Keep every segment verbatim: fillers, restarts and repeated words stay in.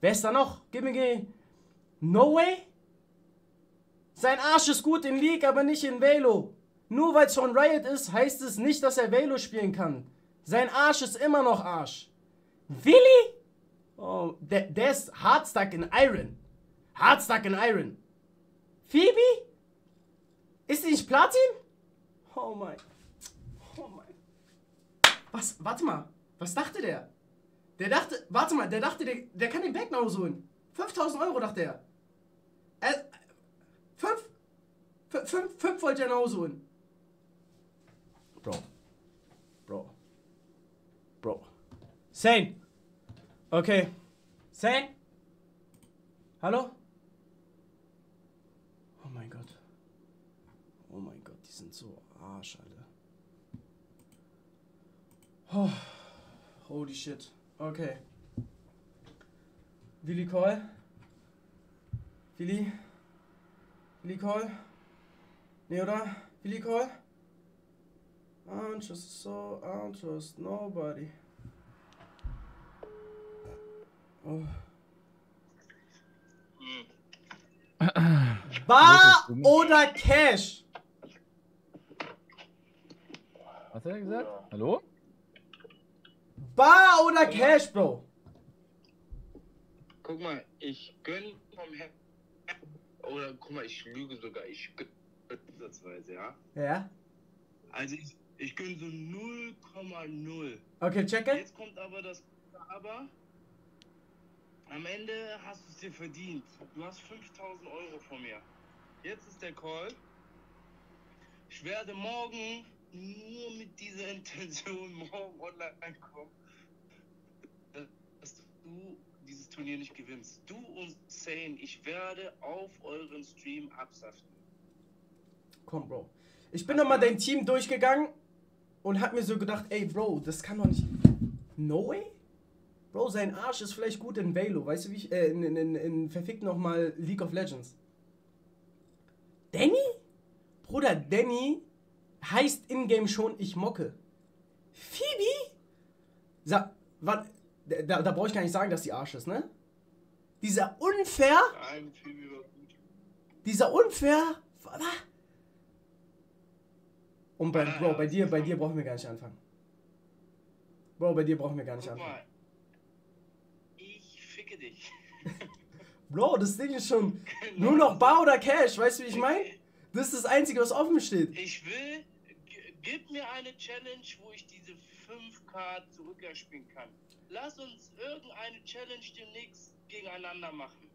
Wer ist da noch? Gib mir... No way? Sein Arsch ist gut in League, aber nicht in Velo. Nur weil es von Riot ist, heißt es nicht, dass er Velo spielen kann. Sein Arsch ist immer noch Arsch. Willi? Oh, der, der ist hardstuck in Iron. Hardstuck in Iron. Phoebe? Ist die nicht Platin? Oh mein. Oh mein. Was? Warte mal. Was dachte der? Der dachte, warte mal, der dachte, der, der kann den Back nach Hause holen. fünftausend Euro dachte er. Er. fünf? fünf? fünf wollte er nach Hause holen. Bro. Bro. Bro. Sane. Okay. Sane? Hallo? Oh mein Gott. Oh mein Gott, die sind so Arsch, Alter. Oh. Holy shit. Okay. Willi Call? Willi? Willi Call? Nee, oder? Willi Call? I don't trust so, I don't trust nobody. Oh. Bar oder Cash? Was hat er gesagt? Ja. Hallo? Bar oder Cash, Bro? Guck mal, ich gönn vom Herzen. Oder guck mal, ich lüge sogar. Ich gönn ansatzweise, ja? Ja. Also ich, ich gönn so null Komma null. Okay, checke. Jetzt kommt aber das Aber. Am Ende hast du es dir verdient. Du hast fünftausend Euro von mir. Jetzt ist der Call. Ich werde morgen nur mit dieser Intention morgen online kommen, dass du dieses Turnier nicht gewinnst. Du und Sane, ich werde auf euren Stream absaften. Komm, Bro. Ich bin nochmal dein Team durchgegangen und hab mir so gedacht, ey, Bro, das kann doch nicht... No way? Bro, sein Arsch ist vielleicht gut in Velo, weißt du wie ich, äh, in, in, in, in verfickt nochmal League of Legends. Danny? Bruder, Danny heißt in-game schon, ich mocke. Phoebe? Sa wat, da, da brauche ich gar nicht sagen, dass die Arsch ist, ne? Dieser unfair... Nein, Phoebe war gut. Dieser unfair... Was? Und bei, Ah, Bro, ja, bei dir, bei dir brauchen wir gar nicht anfangen. Bro, bei dir brauchen wir gar nicht Guck anfangen. mal. Ich ficke dich. Bro, das Ding ist schon nur noch Bar oder Cash, weißt du, wie ich meine? Das ist das Einzige, was offen steht. Ich will, gib mir eine Challenge, wo ich diese fünf K zurückerspielen kann. Lass uns irgendeine Challenge demnächst gegeneinander machen.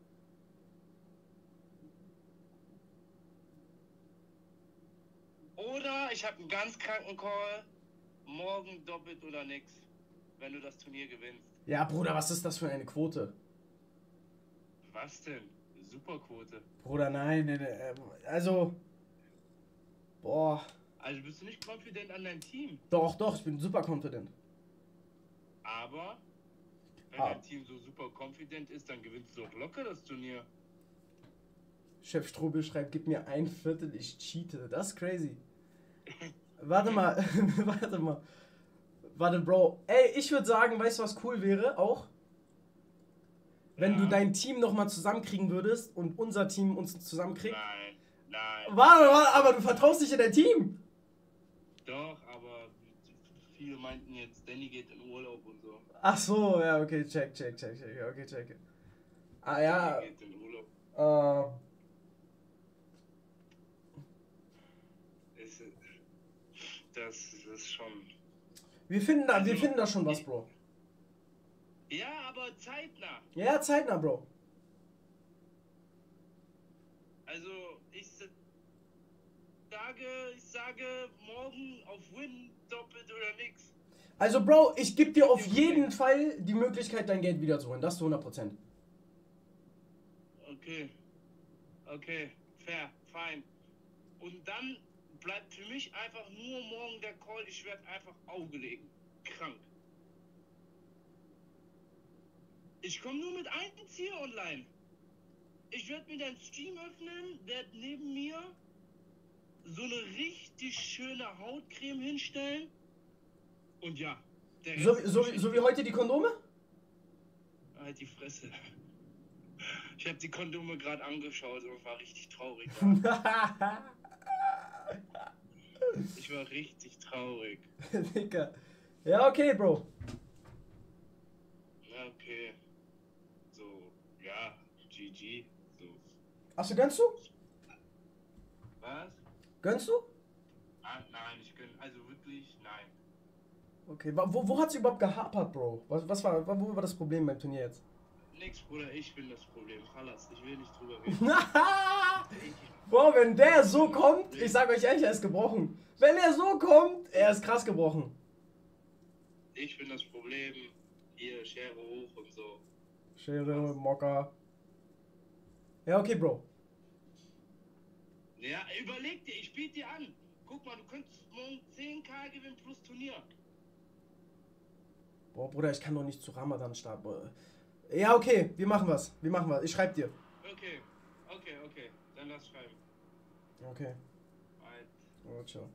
Oder ich habe einen ganz kranken Call, morgen doppelt oder nix, wenn du das Turnier gewinnst. Ja, Bruder, was ist das für eine Quote? Was denn? Superquote. Bruder, nein, nein, nein, also... Boah. Also bist du nicht confident an dein Team? Doch, doch, ich bin super confident. Aber, wenn Ah. dein Team so super confident ist, dann gewinnst du auch locker das Turnier. Chef Strobel schreibt, gib mir ein Viertel, ich cheate. Das ist crazy. Warte mal, warte mal. Warte, Bro. Ey, ich würde sagen, weißt du, was cool wäre auch? Wenn Ja. du dein Team nochmal zusammenkriegen würdest und unser Team uns zusammenkriegt. Nein, nein. Warte, warte, aber du vertraust nicht in dein Team. Doch, aber viele meinten jetzt, Danny geht in Urlaub und so. Ach so, ja, okay, check, check, check, check, okay, check. Ah ja, Danny geht in Urlaub. äh, Ist, das, das ist schon... wir finden da, wir finden da schon was, Bro. Ja, aber zeitnah. Ja, zeitnah, Bro. Also, ich sage, ich sage morgen auf Win doppelt oder nix. Also, Bro, ich gebe dir auf jeden Fall die Möglichkeit, dein Geld wiederzuholen. Das zu hundert Prozent. Okay. Okay, fair, fein. Und dann bleibt für mich einfach nur morgen der Call, ich werde einfach Auge legen. Krank. Ich komme nur mit eins hier online. Ich werde mir deinen Stream öffnen, werde neben mir so eine richtig schöne Hautcreme hinstellen. Und ja, der So, Rest so, ist so wie heute die Kondome? Ah halt die Fresse. Ich habe die Kondome gerade angeschaut und war richtig traurig. Ich war richtig traurig. Digga. Ja, okay, Bro. Ja, okay. So, ja, G G. So. Achso, gönnst du? Was? Gönnst du? Ah, nein, ich gönn, also wirklich, nein. Okay, wa- wo, wo hat's überhaupt gehapert, Bro? Was, was war, wo war das Problem beim Turnier jetzt? Nix, Bruder, ich bin das Problem. Verlass, ich will nicht drüber reden. Bro, wenn der so kommt, ich sag euch ehrlich, er ist gebrochen. Wenn er so kommt, er ist krass gebrochen. Ich bin das Problem. Hier, Schere hoch und so. Schere, Mocker. Ja, okay, Bro. Ja, überleg dir, ich biete dir an. Guck mal, du könntest morgen zehn K gewinnen plus Turnier. Boah, Bruder, ich kann doch nicht zu Ramadan starten. Ja, okay, wir machen was. Wir machen was. Ich schreib dir. Okay, okay, okay. Dann lass schreiben. Okay. Bye. Oh, ciao.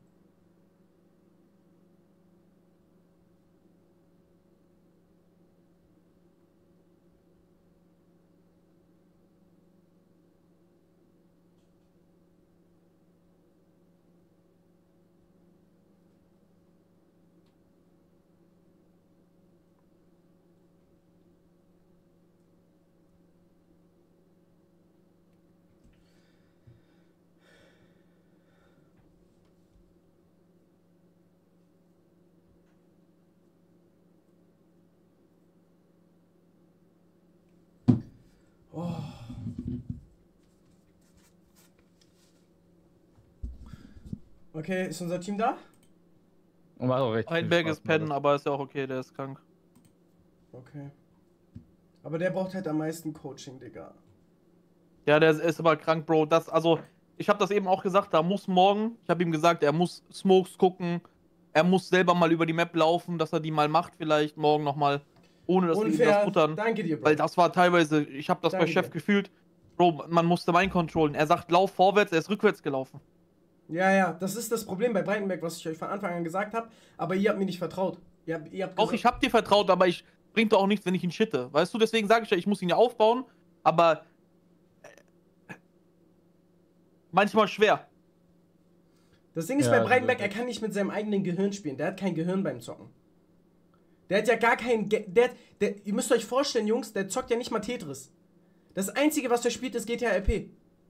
Oh. Okay, ist unser Team da? Und war auch recht viel Einberg Spaß, ist pennen, Mann. aber ist ja auch okay, der ist krank. Okay. Aber der braucht halt am meisten Coaching, Digga. Ja, der ist aber krank, Bro. Das, also, ich habe das eben auch gesagt, da muss morgen, ich habe ihm gesagt, er muss Smokes gucken, er muss selber mal über die Map laufen, dass er die mal macht, vielleicht morgen nochmal, ohne dass wir ihm das futtern. Danke dir, Bro. Weil das war teilweise, ich habe das Danke bei Chef dir. gefühlt, Bro, man musste mein controllen. Er sagt, lauf vorwärts, er ist rückwärts gelaufen. Ja, ja, das ist das Problem bei Breitenberg, was ich euch von Anfang an gesagt habe, aber ihr habt mir nicht vertraut. Ihr habt, ihr habt Auch gesagt- ich hab dir vertraut, aber ich bringt doch auch nichts, wenn ich ihn shitte. Weißt du, deswegen sage ich ja, ich muss ihn ja aufbauen, aber äh, manchmal schwer. Das Ding ist Ja, bei Breitenberg, also- er kann nicht mit seinem eigenen Gehirn spielen. Der hat kein Gehirn beim Zocken. Der hat ja gar kein... Ge der, der, ihr müsst euch vorstellen, Jungs, der zockt ja nicht mal Tetris. Das Einzige, was er spielt, ist G T A R P.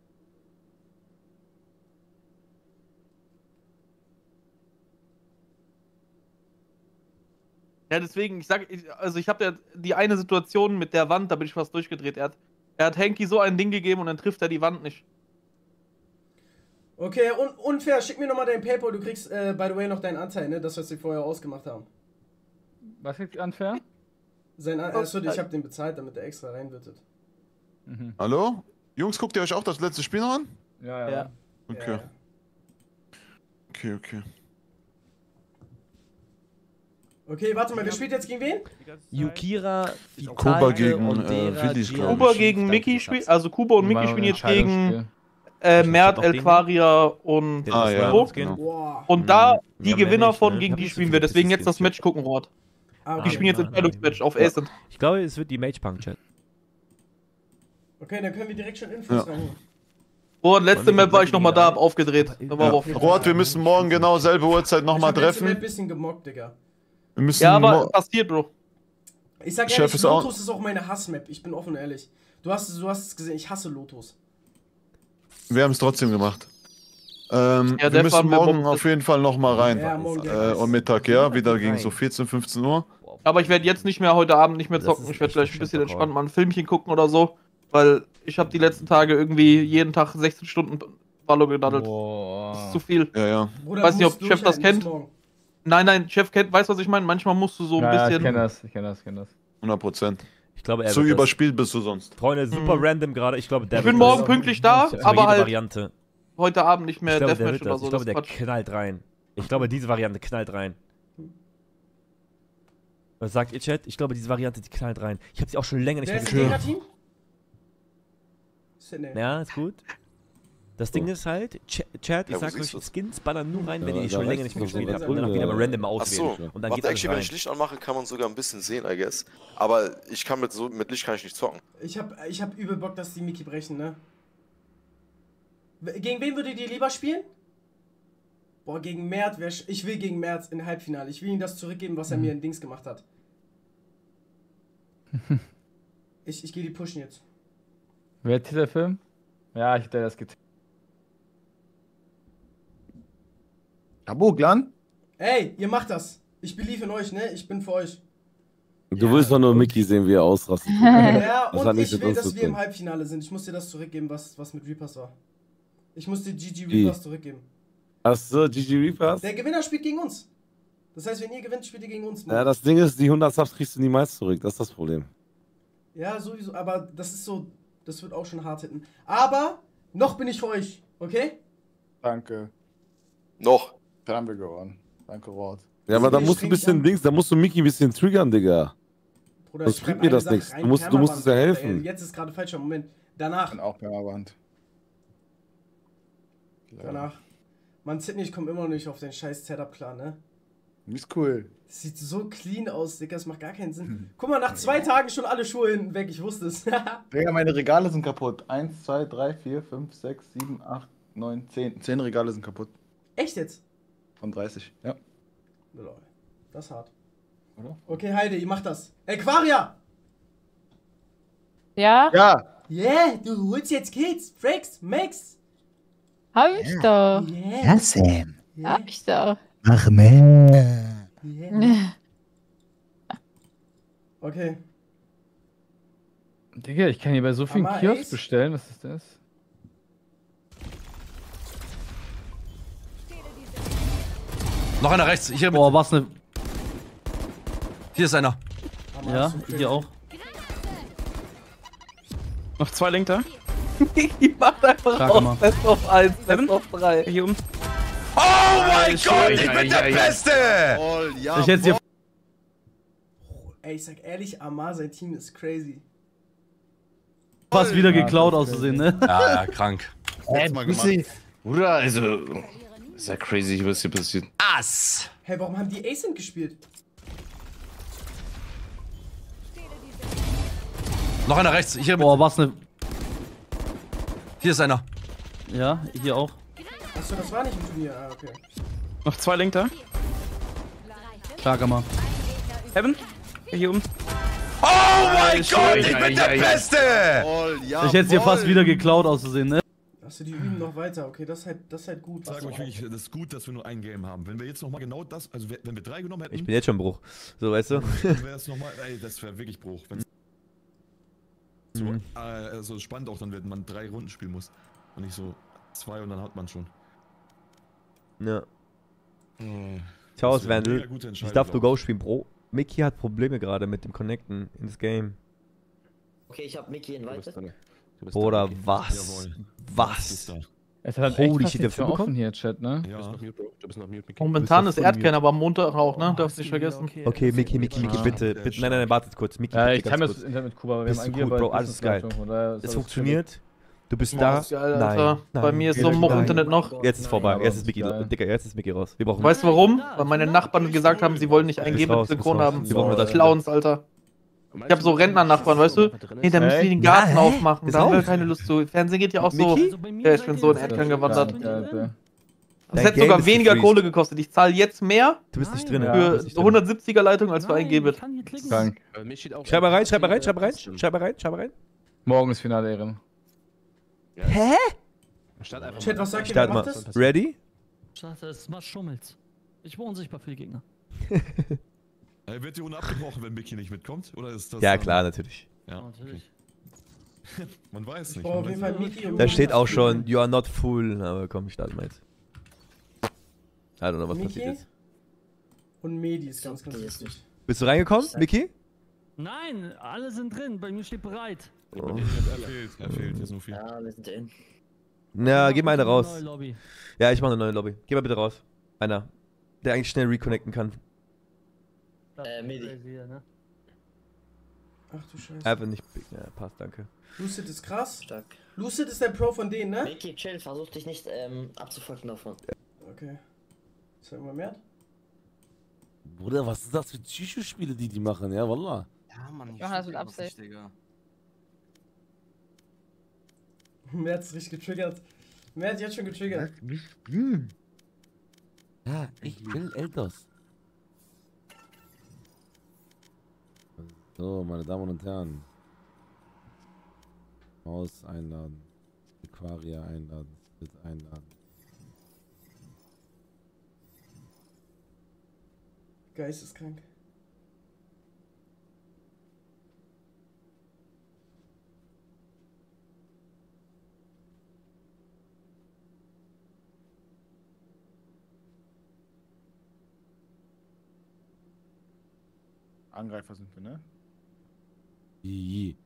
Ja, deswegen, ich sag, ich, also ich habe ja die eine Situation mit der Wand, da bin ich fast durchgedreht. Er hat, er hat Henki so ein Ding gegeben und dann trifft er die Wand nicht. Okay, un unfair, schick mir nochmal dein Paypal, du kriegst, äh, by the way, noch deinen Anteil, ne? Das, was wir vorher ausgemacht haben. Was ist unfair? Sein An Achso, ich hab den bezahlt, damit er extra reinwirtet. Mhm. Hallo? Jungs, guckt ihr euch auch das letzte Spiel noch an? Ja, ja. Ja. Okay. Ja. Okay, okay. Okay, warte mal, wer spielt jetzt gegen wen? Yukira, Kuba Vitalke, gegen, Ondera, äh, Willis, Gia- glaub ich. Kuba gegen Mickey spielt, also Kuba und Mickey War spielen ein jetzt gegen Entscheidungsspiel. äh, Ich Mert, hab doch den- Elquaria und Den Ah, das ja, Rams genau. Skin. Boah. Und da, Mhm. die Ja, mehr Gewinner nicht, von, ne? gegen Hab die nicht so spielen viele wir. Deswegen jetzt das Skins. Match gucken, Rot. Ah, Die okay. spielen jetzt nein, Entscheidungsmatch auf Ja. Ascent. Ich glaube, es wird die Mage-Punk-Chat. Okay, dann können wir direkt schon Infos Ja. rein. Oh, und letzte Wollen wir Map war ich nochmal da, hab aufgedreht. Aber- Da war aber auch Ja. Rot, wir müssen morgen genau selbe Uhrzeit nochmal Ich hab letzte Map treffen. ein bisschen gemockt, Digga. Wir müssen Ja, aber mo- passiert, Bro. Ich sag Chef ehrlich, ist auch- Lotus ist auch meine Hassmap. Ich bin offen und ehrlich. Du hast, du hast es gesehen, ich hasse Lotus. wir haben es trotzdem gemacht. Ähm, Ja, wir Def müssen waren wir morgen Bock- auf jeden Fall nochmal rein. Ja, morgen Äh, um Mittag, ja, wieder gegen so vierzehn, fünfzehn Uhr. Aber ich werde jetzt nicht mehr heute Abend nicht mehr Das zocken. ist Ich werde echt gleich ein ein bisschen schlechter entspannt mal ein Filmchen gucken oder so. Weil ich habe die letzten Tage irgendwie jeden Tag sechzehn Stunden Ballo gedaddelt. Das ist zu Boah. viel. Ja, ja. Bruder, Weiß nicht, musst ob Chef das durchhalten kennt. bis morgen. Nein, nein, Chef kennt, weiß, was ich meine. Manchmal musst du so ein Ja, ja, ich bisschen. kenn das, ich kenn das, ich kenn das. hundert Prozent. Ich glaube, er Zu wird das- überspielt bist du sonst. Freunde, super Mhm. random gerade. Ich glaube, der Ich bin wird morgen das- pünktlich da, für aber jede halt Variante. heute Abend nicht mehr Ich glaube, der Deathmatch wird oder das. so. Ich Das glaube, ist der Quatsch. knallt rein. Ich glaube, diese Variante knallt rein. Was sagt ihr, Chat? Ich glaube, diese Variante, die knallt rein. Ich habe sie auch schon länger nicht Wer mehr ist gesehen. im Gegnerteam? Sydney. Ja, ist gut. Das Ding ist halt, Ch Chat, ich Ja, wo sag siehst euch, du's? Skins ballern nur rein, wenn Ja, ihr die da schon länger rechts nicht mehr ist noch gespielt so habt. eine Und dann auch wieder mal random Ach auswählen. so. Und dann Warte, geht alles actually, wenn rein. ich Licht anmache, kann man sogar ein bisschen sehen, I guess. Aber ich kann mit so mit Licht kann ich nicht zocken. Ich hab, ich hab übel Bock, dass die Miki brechen, ne? W- Gegen wen würdet ihr lieber spielen? Boah, gegen Mert wär sch- Ich will gegen Mert in Halbfinale. Ich will ihm das zurückgeben, was er mir in Dings gemacht hat. ich ich gehe die pushen jetzt. Wer hat der Film? Ja, ich hätte das getan. Abo, Glan? Ey, ihr macht das. Ich believe in euch, ne? Ich bin für euch. Du willst doch nur Mickey sehen, wie er ausrastet. Ja, Das und hat nichts ich mit will, uns dass zu wir im tun. Halbfinale sind. Ich muss dir das zurückgeben, was, was mit Reapers war. Ich muss dir G G Wie? Reapers zurückgeben. Achso, G G Reapers? Der Gewinner spielt gegen uns. Das heißt, wenn ihr gewinnt, spielt ihr gegen uns. Mann. Ja, das Ding ist, die hundert Subs kriegst du niemals zurück. Das ist das Problem. Ja, sowieso, aber das ist so, das wird auch schon hart hitten. Aber noch bin ich für euch, okay? Danke. Noch. Dann haben wir gewonnen. Danke, Rot. Ja, aber da ich musst du streng ein dich bisschen an. Dings, da musst du Mickey ein bisschen triggern, Digga. Bruder, Das ich bringt schreib mir eine das Sache nichts. rein, Du musst- du musst uns ja Permaband. helfen. Ey, jetzt ist gerade falscher Moment. Danach, Und auch Permaband. danach. Mann, Sydney, ich komme immer noch nicht auf den scheiß Setup klar, ne? Ist cool. Das sieht so clean aus, Digga, das macht gar keinen Sinn. Guck mal, nach zwei Tagen schon alle Schuhe hinten weg, ich wusste es. Digga, meine Regale sind kaputt. Eins, zwei, drei, vier, fünf, sechs, sieben, acht, neun, zehn. Zehn Regale sind kaputt. Echt jetzt? Von dreißig. Ja. Lol, das ist hart. Oder? Okay, Heide, ihr macht das. Aquaria! Ja, Ja! Yeah, du holst jetzt Kills, Frakes, Max. hab ich doch. Yeah. Sam. Yeah. Hab ich doch. Mach mehr. Yeah. Okay. Digga, ich kann hier bei so vielen Hammer, Kiosk Ace. bestellen. Was ist das? Noch einer rechts. Hier, Boah, was ne. hier ist einer. Hammer, Ja, so crazy. hier auch. Noch zwei Link da. Mickey macht einfach Sag aus. mal. Best of eins, Best of drei. Hier um. Oh mein Gott, ich bin der Beste! Oh, ja. Ich hätte hier. Ey, ich sag ehrlich, Amar, sein Team ist crazy. Fast wieder geklaut auszusehen, ne? Ja, ja, krank. Äh, Bruder, also. Ist ja crazy, was hier passiert. Ass! Hey, warum haben die Ascent gespielt? Noch einer rechts. Hier, Boah, was ne. hier ist einer. Ja, hier auch. Achso, das war nicht im Turnier. Ah, okay. Noch zwei Link da. Starker mal. Heaven. Hier oben. Oh mein Gott, ich bin der Beste! Oh, ja. Ich hätte hier fast wieder geklaut auszusehen, ne? Achso, die üben noch weiter. Okay, das ist halt, das ist halt gut. Sag euch wirklich, das ist gut, dass wir nur ein Game haben. Wenn wir jetzt nochmal genau das, also wenn wir drei genommen hätten, Ich bin jetzt schon Bruch. So, weißt du? dann wäre es nochmal, ey, das wäre wirklich Bruch. Wenn so, Mhm. äh, also spannend auch dann, wenn man drei Runden spielen muss. Und nicht so zwei und dann hat man schon. Ja. Äh, Ciao, das wäre eine Svendel. mega gute Ich Entscheidung, darf nur glaub Go spielen, Bro. Mickey hat Probleme gerade mit dem Connecten ins Game. Okay, ich hab Mickey invited. Bruder, was? Jawohl. Was? Da. Es hat Holy echt fast shit, die der Tür Flug offen hier, Chat, ne? Ja. Momentan Du ist bist doch Erdkern, aber am Montag auch, ne? Darfst nicht vergessen. Okay, Mickey, Mickey, Mickey, Ah, bitte, der bitte. ist Nein, nein, nein, stark. wartet kurz. Mickey, Ja, bitte ich ganz kann mir kurz. das Internet mit Kuba, aber wir Bist haben du gut, Angeber. Bro, alles geil. Es funktioniert. Du bist da. Das ist geil, Alter. Nein, nein. Bei mir ist so ein Much-Internet noch. Jetzt ist vorbei. Nein. Jetzt ist Mickey, Geil. Digga, jetzt ist Mickey raus. Wir brauchen. Weißt du warum? Weil meine Nachbarn gesagt haben, sie wollen nicht ein G raus, mit Synchron bist raus. haben. Sie brauchen nur das. Clowns, Alter. Ich hab so Rentner-Nachbarn, weißt du? Nee, da müssen die den Garten Ja, hä? aufmachen. Ist Da haben wir auf. keine Lust zu. Fernsehen geht ja auch so. Mickey? Ja, ich bin so in Erdkern gewandert. Ja, Das Dein hätte Game sogar ist weniger gefreezed. Kohle gekostet. Ich zahle jetzt mehr Du bist nicht drin. Ja, du für bist nicht drin. hundertsiebziger Leitung als für ein G-Bit. Krank. Schreib mal rein, schreib mal rein, schreib mal rein, schreib mal rein, schreib mal rein. Morgen ist Finale, Ehren. Hä? Chat, was sagt ihr, wer Start macht mal. das? Ready? Das macht Schummels. Ich war unsichtbar für die Gegner. Äh, wird die Runde abgebrochen, wenn Mickey nicht mitkommt? Oder ist das Ja, dann- klar, natürlich. Ja, Natürlich. okay. Man weiß Ich nicht. brauche man auf jeden weiß Fall Mickey und Da steht auch schon, you are not full. Aber komm, ich starte mal jetzt. I don't know, was Mickey? passiert jetzt. Und Medi ist ganz, ganz wichtig. Bist du reingekommen, Mickey? Nein, alle sind drin. Bei mir steht bereit. nicht. Er fehlt, er fehlt, hier ist nur viel. Ja, wir sind in. Na, geh mal eine raus. Neue Lobby. Ja, ich mache eine neue Lobby. Geh mal bitte raus. Einer, der eigentlich schnell reconnecten kann. Das Äh, ist Medi. crazy hier, ne? Ach du Scheiße. Einfach nicht big. Ja, passt, danke. Lucid ist krass. Stark. Lucid ist der Pro von denen, ne? Mickey, chill, versuch dich nicht ähm, abzufucken davon. Okay. Ist ja immer mehr? Bruder, was ist das für Psycho-Spiele, die die machen? Ja, wallah. Ja, Mann, ich Johannes mit verstehe das Absicht. nicht, Digga. Mehr hat's richtig getriggert. Mehr hat jetzt schon getriggert. Ja, ich will Elters. So, meine Damen und Herren. Maus einladen. Aquaria einladen. Split einladen. Geisteskrank. Angreifer sind wir, ne? Ii.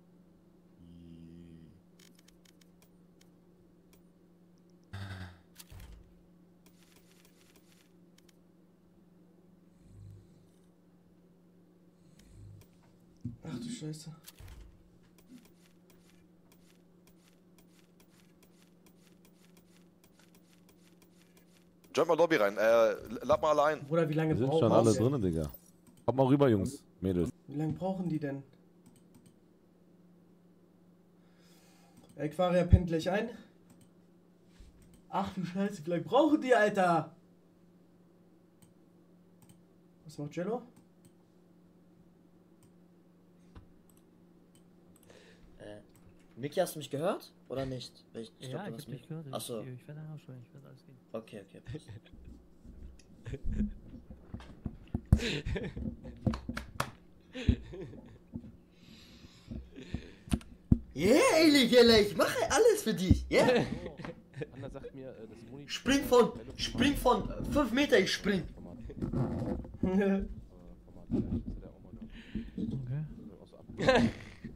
Ach du Scheiße. Jump mal Lobby rein, äh, lad mal allein. Bruder, wie lange Wir sind brauchen schon alle die? drin, Digga. Kommt mal rüber, Jungs. Mädels. Wie lange brauchen die denn? Aquaria pennt gleich ein. Ach du Scheiße, wie lange brauchen die, Alter? Was macht Jello? Äh, Mickey, hast du mich gehört? Oder nicht? Ich, ich Ja, glaub, du ich hast hab dich gehört. Achso. Ich, ich werde ausschreiben, ich werde alles gehen. Okay, okay. Yeah, Eligella, ich mache alles für dich, ja? Yeah? Anna sagt mir, äh, das Moni... Spring von, spring von fünf Meter, ich spring. Okay.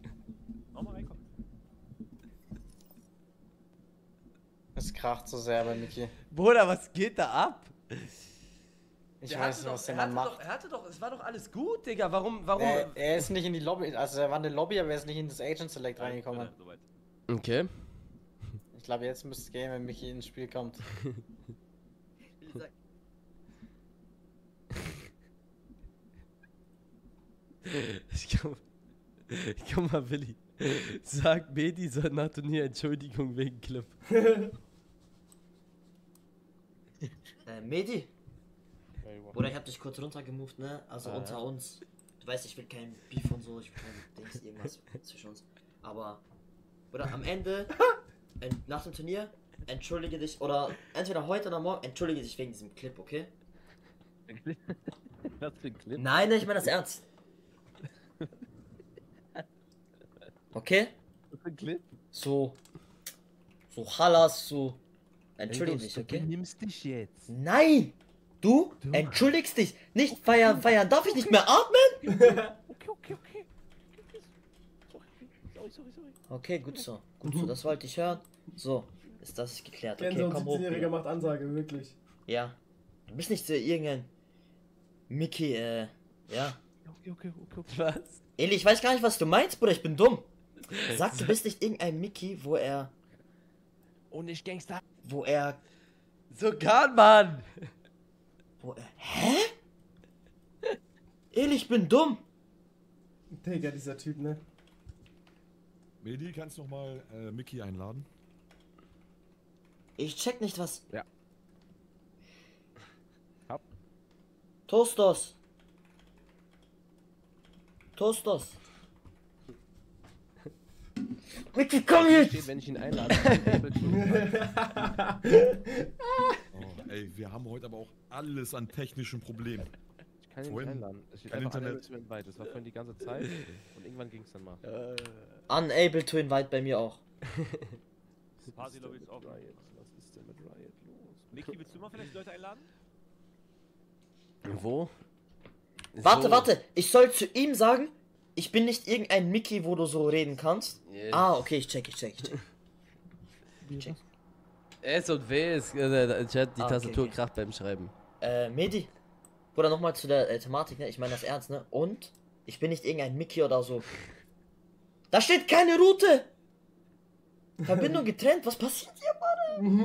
Es kracht so sehr bei Mickey. Bruder, was geht da ab? Ich Der weiß hatte nicht, doch- was der er Mann hatte macht. Doch, er hatte doch, es war doch alles gut, Digga. Warum, warum? Er, er ist nicht in die Lobby, also er war in der Lobby, aber er ist nicht in das Agent Select reingekommen. Okay. Ich glaube, jetzt müsste es gehen, wenn Mickey ins Spiel kommt. Ich komm, komm mal, Willi. Sag Medi soll nach Turnier Entschuldigung wegen Clip. Äh, Medi? Oder ich hab dich kurz runtergemoved, ne? Also Ah, unter ja. uns. Du weißt, ich will kein Beef und so, ich will kein Dings, irgendwas zwischen uns. Aber, oder am Ende, äh, nach dem Turnier, entschuldige dich, oder entweder heute oder morgen, entschuldige dich wegen diesem Clip, okay? Was für ein Clip? Nein, nein, ich meine das ernst. Okay? Was für ein Clip? So, so Hallas, so, entschuldige Ey, dich, du okay? benimmst dich jetzt. Nein! Du, entschuldigst dich! Nicht feiern, feiern! Darf ich nicht mehr atmen? Okay, okay, okay. Sorry, sorry, sorry. Okay, gut so. Gut so, das wollte ich hören. So, ist das geklärt. Okay, Gänsehaut, komm hoch. siebzehnjähriger Bruder. macht Ansage, wirklich. Ja. Du bist nicht so irgendein Mickey, äh, ja. Okay, okay, okay, okay. Was? Eli, ich weiß gar nicht, was du meinst, Bruder, ich bin dumm. Sag, du bist nicht irgendein Mickey, wo er, Und ich Gangster. wo er, Sogar, Mann! wo er, hä? Eli, ich bin dumm. Digga, dieser Typ, ne? Medi, kannst du noch mal äh, Mickey einladen? Ich check nicht, was... Ja. Hab. Tostos. Tostos. Mickey, komm Hier jetzt! steht, wenn ich ihn einlade. Oh, ey, wir haben heute aber auch alles an technischen Problemen. Ich kann ihn nicht Vorhin einladen. Es steht kein einfach Internet. unable to invite. Das war vorhin die ganze Zeit. Und irgendwann ging es dann mal. Unable to invite bei mir auch. Party-Lobby ist offen. Riot. Was ist denn mit Riot los? Niki, willst du mal vielleicht Leute einladen? Wo? Warte, So. warte. Ich soll zu ihm sagen, ich bin nicht irgendein Mickey, wo du so reden kannst. Ja. Ah, okay, ich check, ich check, ich check. Ich check. S und W ist, äh, der Chat, die Ah, okay, Tastatur okay. kracht beim Schreiben. Äh, Medi. Oder nochmal zu der äh, Thematik, ne? Ich meine das ernst, ne? Und Ich bin nicht irgendein Mickey oder so. Da steht keine Route. Verbindung getrennt. Was passiert hier, Mann?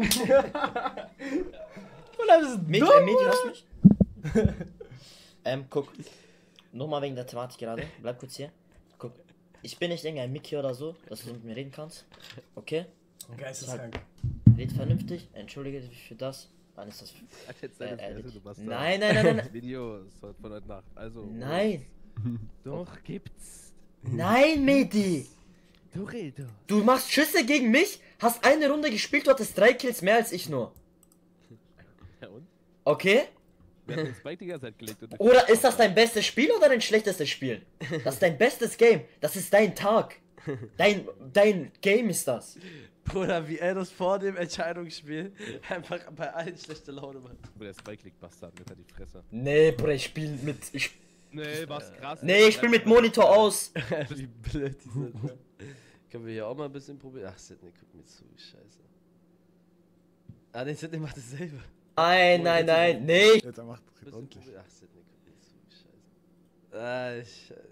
Mädchen, äh, Mädchen, hörst du mich? ähm, guck. Nochmal wegen der Thematik gerade. Bleib kurz hier. Guck. Ich bin nicht irgendein Mickey oder so, dass du mit mir reden kannst. Okay? Geisteskrank. Red vernünftig. Entschuldige dich für das. Dann ist das. Halt jetzt deine Äh, äh, Fresse, du Bastard. nein, nein, nein, nein. Das Video ist heute von heute Nacht. Also. Nein. Doch, gibt's. Nein, Medi. Du Redo. Du machst Schüsse gegen mich, hast eine Runde gespielt, du hattest drei Kills mehr als ich nur. Ja und? Okay? Wir haben uns Spike die ganze Zeit gelegt. Und Oder ist das dein bestes Spiel oder dein schlechtestes Spiel? Das ist dein bestes Game. Das ist dein Tag. Dein, dein Game ist das. Bruder, wie er das vor dem Entscheidungsspiel einfach bei allen schlechte Laune macht. Der Spike liegt Bastard mit halt die Fresse. Nee, Bruder, ich spiel mit. Ich, Nee, was krass. nee, ich spiel mit Monitor aus. Wie blöd die sind. Ne? Können wir hier auch mal ein bisschen probieren? Ach, Sidney, guck mir zu, scheiße. Ah, nee, Sidney macht es selber. Nein, nein, nein, nee. Jetzt er macht es ordentlich. Ach, Sidney, guck mir zu, scheiße. Ah, scheiße.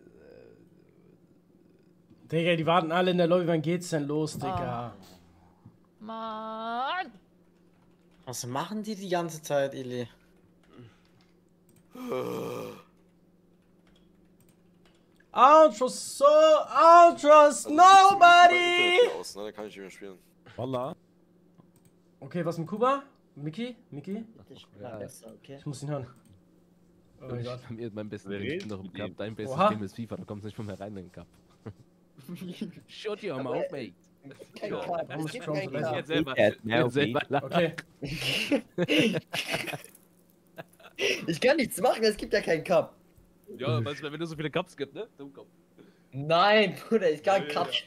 Digga, die warten alle in der Lobby. Wann geht's denn los, Digga? Mann! Was machen die die ganze Zeit, Eli? Outros, so, Outros, nobody! Aus, ne? Dann kann ich nicht mehr spielen. Wallah. Okay, was mit Kuba? Mickey? Mickey? Ja, besser, okay. Ich muss ihn hören. Oh mein Gott. Bei mir mein bestes Wer Game ist redet noch im mit Cup. ihm? Dein bestes Oha. Game ist FIFA, da kommst du nicht von mir rein in den Cup. Shut your mouth, mate. Kein Ja, Cup, das es gibt ist keinen schon Cup. Jetzt selber. Ja, Jetzt selber. Okay. Ich kann nichts machen, es gibt ja keinen Cup. Ja, weißt du, wenn es so viele Cups gibt, ne? Dummkopf. Nein, Bruder, ich kann Ja, ja, Cup ja.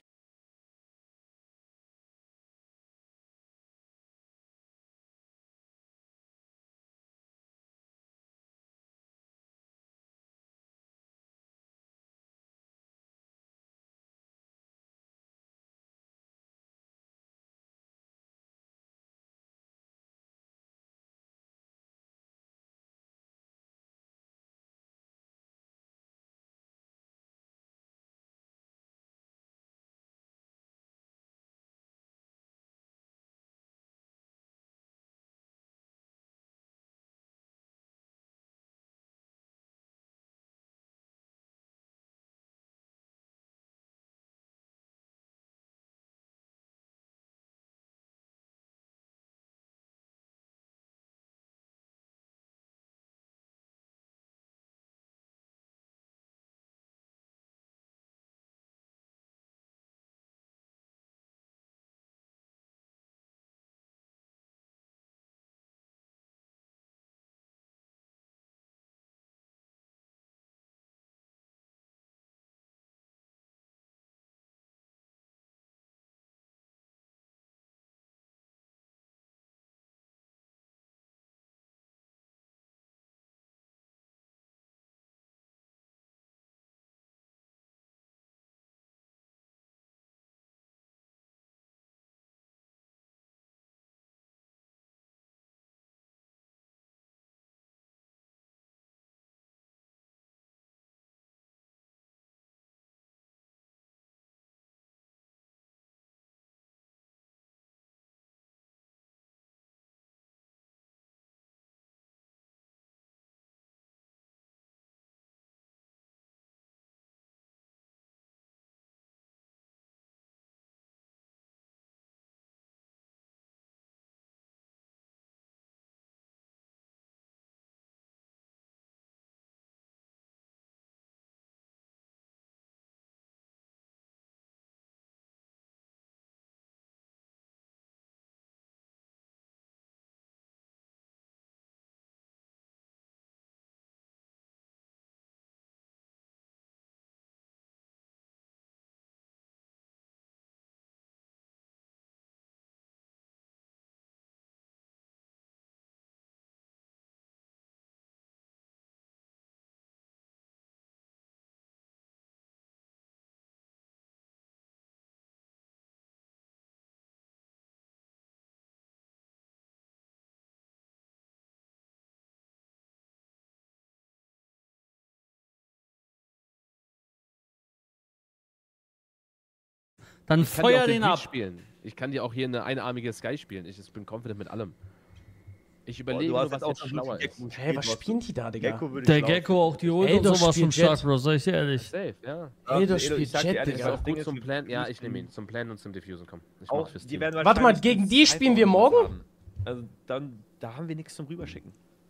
Dann Ich kann dir feuer auch den Breach ab. Spielen. Ich kann dir auch hier eine einarmige Sky spielen. Ich, ich bin confident mit allem. Ich überlege du hast nur, was jetzt auch jetzt schon schlauer Gecko ist. Hä, was spielen die da, Digga? Gecko würde ich Der schlafen. Gecko, auch die Ult Ey, und das sowas spielt schon stark, Jet. Bro, sag ich dir ehrlich. Safe, ja. Ey, das Edo, spielt ich sag dir Jet, ehrlich, Ist Digga. auch Ding gut ist, zum wir- Plan. Ja, ich nehme ihn. Zum Planen und zum Diffusen, komm. Ich Auch, mach's fürs die Team. werden Warte mal, wahrscheinlich gegen die dieses spielen wir iPhone morgen? haben. Also dann, da haben wir nichts zum Rüberschicken.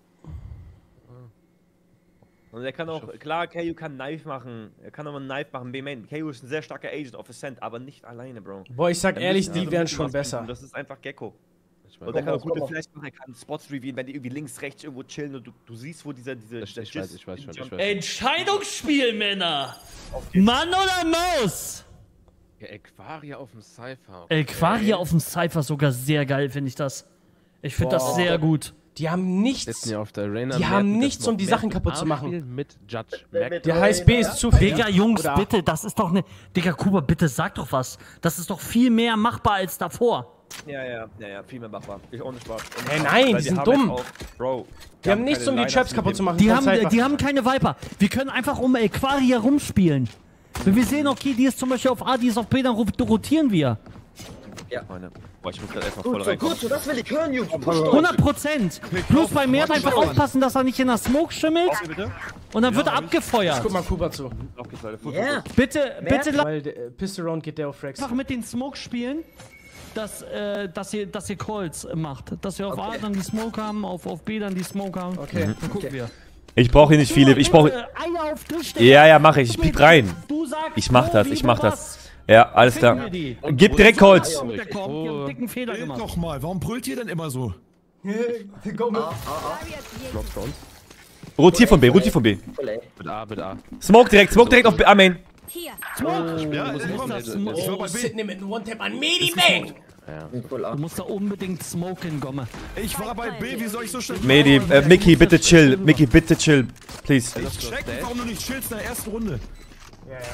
Und er kann auch, klar, K U kann Knife machen, er kann auch mal einen Knife machen, B-Main. K U ist ein sehr starker Agent of Ascent, aber nicht alleine, Bro. Boah, ich sag Da ehrlich, müssen die wir so wären ein bisschen schon was besser. finden. Das ist einfach Gecko. Ich weiß. Und er kann auch Komm auf, gute komm auf. Flash machen, er kann Spots revealen, wenn die irgendwie links, rechts irgendwo chillen und du, du siehst, wo dieser, diese, Das- dieser ich weiß, Jizz- ich weiß schon, ich Jump- weiß. Entscheidungsspiel, Männer! Mann oder Maus? Ja, Aquaria auf dem Cypher. Okay. Aquaria auf dem Cypher sogar sehr geil, finde ich das. Ich finde das Boah. sehr gut. Die haben nichts. Sitzen hier auf der Arena, Die Matt haben mit nichts, der um die Smoke. Sachen Matt kaputt mit zu A machen. spielen Mit Judge. Mac Der H S B ist zu viel. Digga, Jungs, Oder- bitte, das ist doch ne. Digga, Kuba, bitte sag doch was. Das ist doch viel mehr machbar als davor. Ja, ja, ja, ja, viel mehr machbar. Ich ohne Spaß. Ohne Hey, Spaß. nein, Weil die sind haben dumm. jetzt Auch, Bro, Die haben nichts, keine um die Lineups Traps mit kaputt dem- zu machen. Die Ganz haben, einfach. die haben keine Viper. Wir können einfach um Aquaria rumspielen. Wenn wir sehen, okay, die ist zum Beispiel auf A, die ist auf B, dann ro- rotieren wir. Ja. Meine. Boah, ich muss da erstmal Gut voll so, reinkommen. gut so, das will ich hören, Jungs. Push doch. hundert Prozent. Plus bei Mert einfach aufpassen, dass er nicht in der Smoke schimmelt. Auf, bitte. Und dann wird er abgefeuert. Guck mal Kuba zu. Auf geht's, Leute. Full Ja. Fokus. Bitte, bitte lass Weil der, äh, Pistol Round geht der auf Frax. einfach mit den Smoke spielen, dass, äh, dass, ihr, dass ihr Calls macht. Dass wir auf A dann die Smoke haben, auf, auf B dann die Smoke haben. Okay. Dann gucken wir. Ich brauche hier nicht viele. Ich brauche. Bitte, Eier auf Tisch, Digga. Ja, ja, mache ich. Ich pick rein. Du sagst, Ich mach wo, das, wie, ich wo, mach was. das. Ja, alles Finden klar. wir die. Gib direkt Calls. Der kommt, die haben einen dicken Fehler Red gemacht. doch mal, warum brüllt ihr denn immer so? Go mit. Drops bei uns. Rotier von B, rotier von B. Voll, ey. Mit A, mit A. Smoke direkt, smoke direkt auf B. Amen. Hier. Smoke. Ja, Du ich musst komm, das ich Smoke. war bei B. Sydney mit einem One-Tap an Medi, man! Voll Du ab. musst da unbedingt smoken, Gomme. Ich war bei B, wie soll ich so schnell... Medi, äh, Mickey, bitte chill. Mickey, bitte chill. Please. Ich check, warum du nicht chillst in der ersten Runde. Ja, ja.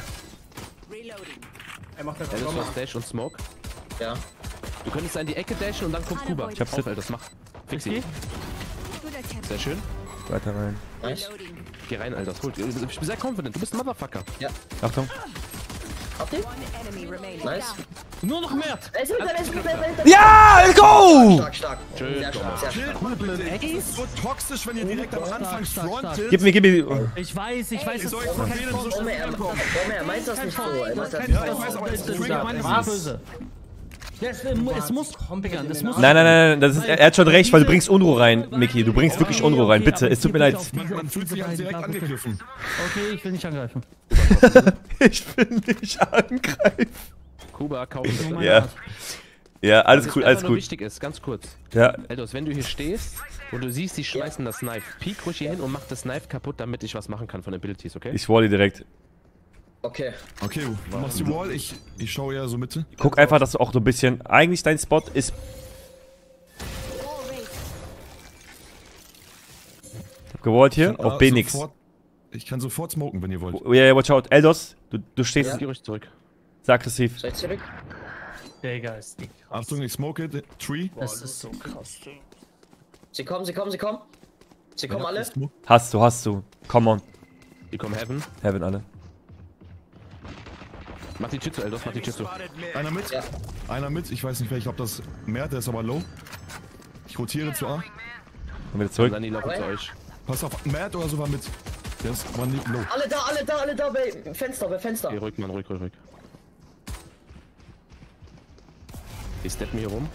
Er macht das Ja, das auch war Dash und Smoke. Ja. Du könntest in die Ecke dashen und dann kommt Kuba. Ich hab's Tipp, das mach. Fix ihn. Sehr schön. Weiter rein. Nice. Geh rein, Alter. Das holt. Ich bin sehr confident. Du bist ein Motherfucker. Ja. Achtung. Habt ihr? Nice. Nur noch Mert. Ey, ist hinter, ist hinter, ist hinter. Ja, let's go! Stark, stark. Schön, Sehr stark, sehr stark. Das ist so toxisch, wenn ihr direkt am Anfang frontet. Gib mir, gib mir. Ich weiß, ich weiß, Ich das soll ist euch von kein denen so Spaß. schnell Bombe, er, ankommen. Bombe, er meint das nicht so. Er meint das Kein nicht Ja, ich Spaß. weiß, aber es Das- triggert das- mich. das ist böse. Das, äh, es muss komplett Digga, das in den muss Nein, nein, nein, nein, das ist, er hat schon recht, weil du bringst Unruhe rein, Mickey. Du bringst wirklich Unruhe rein, bitte. Es tut mir leid. Man fühlt sich halt direkt angegriffen. Okay, ich will nicht angreifen. Ich will nicht angreifen. Kuba, kaufen. Ja. Ja, alles Was cool, jetzt alles einfach nur gut. wichtig ist, ganz kurz. Ja. Eldos, wenn du hier stehst und du siehst, die schmeißen das Knife, peek ruhig hier hin und mach das Knife kaputt, damit ich was machen kann von Abilities, okay? Ich wall direkt. Okay. Okay, du machst die Wall, ich, ich schaue eher so Mitte. Guck einfach, dass du auch so ein bisschen. Eigentlich dein Spot ist. Ich hab gewollt hier, auf B nix. Sofort- Ich kann sofort smoken, wenn ihr wollt. Ja, ja, watch out. Eldos, du, du stehst. Ja. Geh ruhig zurück. Sehr aggressiv. Seid zurück. Digga, ist die Achtung, ich smoke it. Tree. Das ist so krass. Sie kommen, sie kommen, sie kommen. Sie kommen alle. Hast du, hast du. Come on. Die kommen Heaven. Heaven alle. Mach die Tür zu, Eldos, mach die Tür zu. Einer mit. Ja. Einer mit. Ich weiß nicht, wer. Ich glaube, das Mehr, der ist aber low. Ich rotiere zu A. Komm wieder Und zurück. dann die laufen zu euch. Pass auf, Matt oder so war mit. Der ist war nicht low. Alle da, alle da, alle da, bei Fenster, bei Fenster. Geh ruhig, Mann, ruhig, ruhig, ruhig. Die steppen hier rum.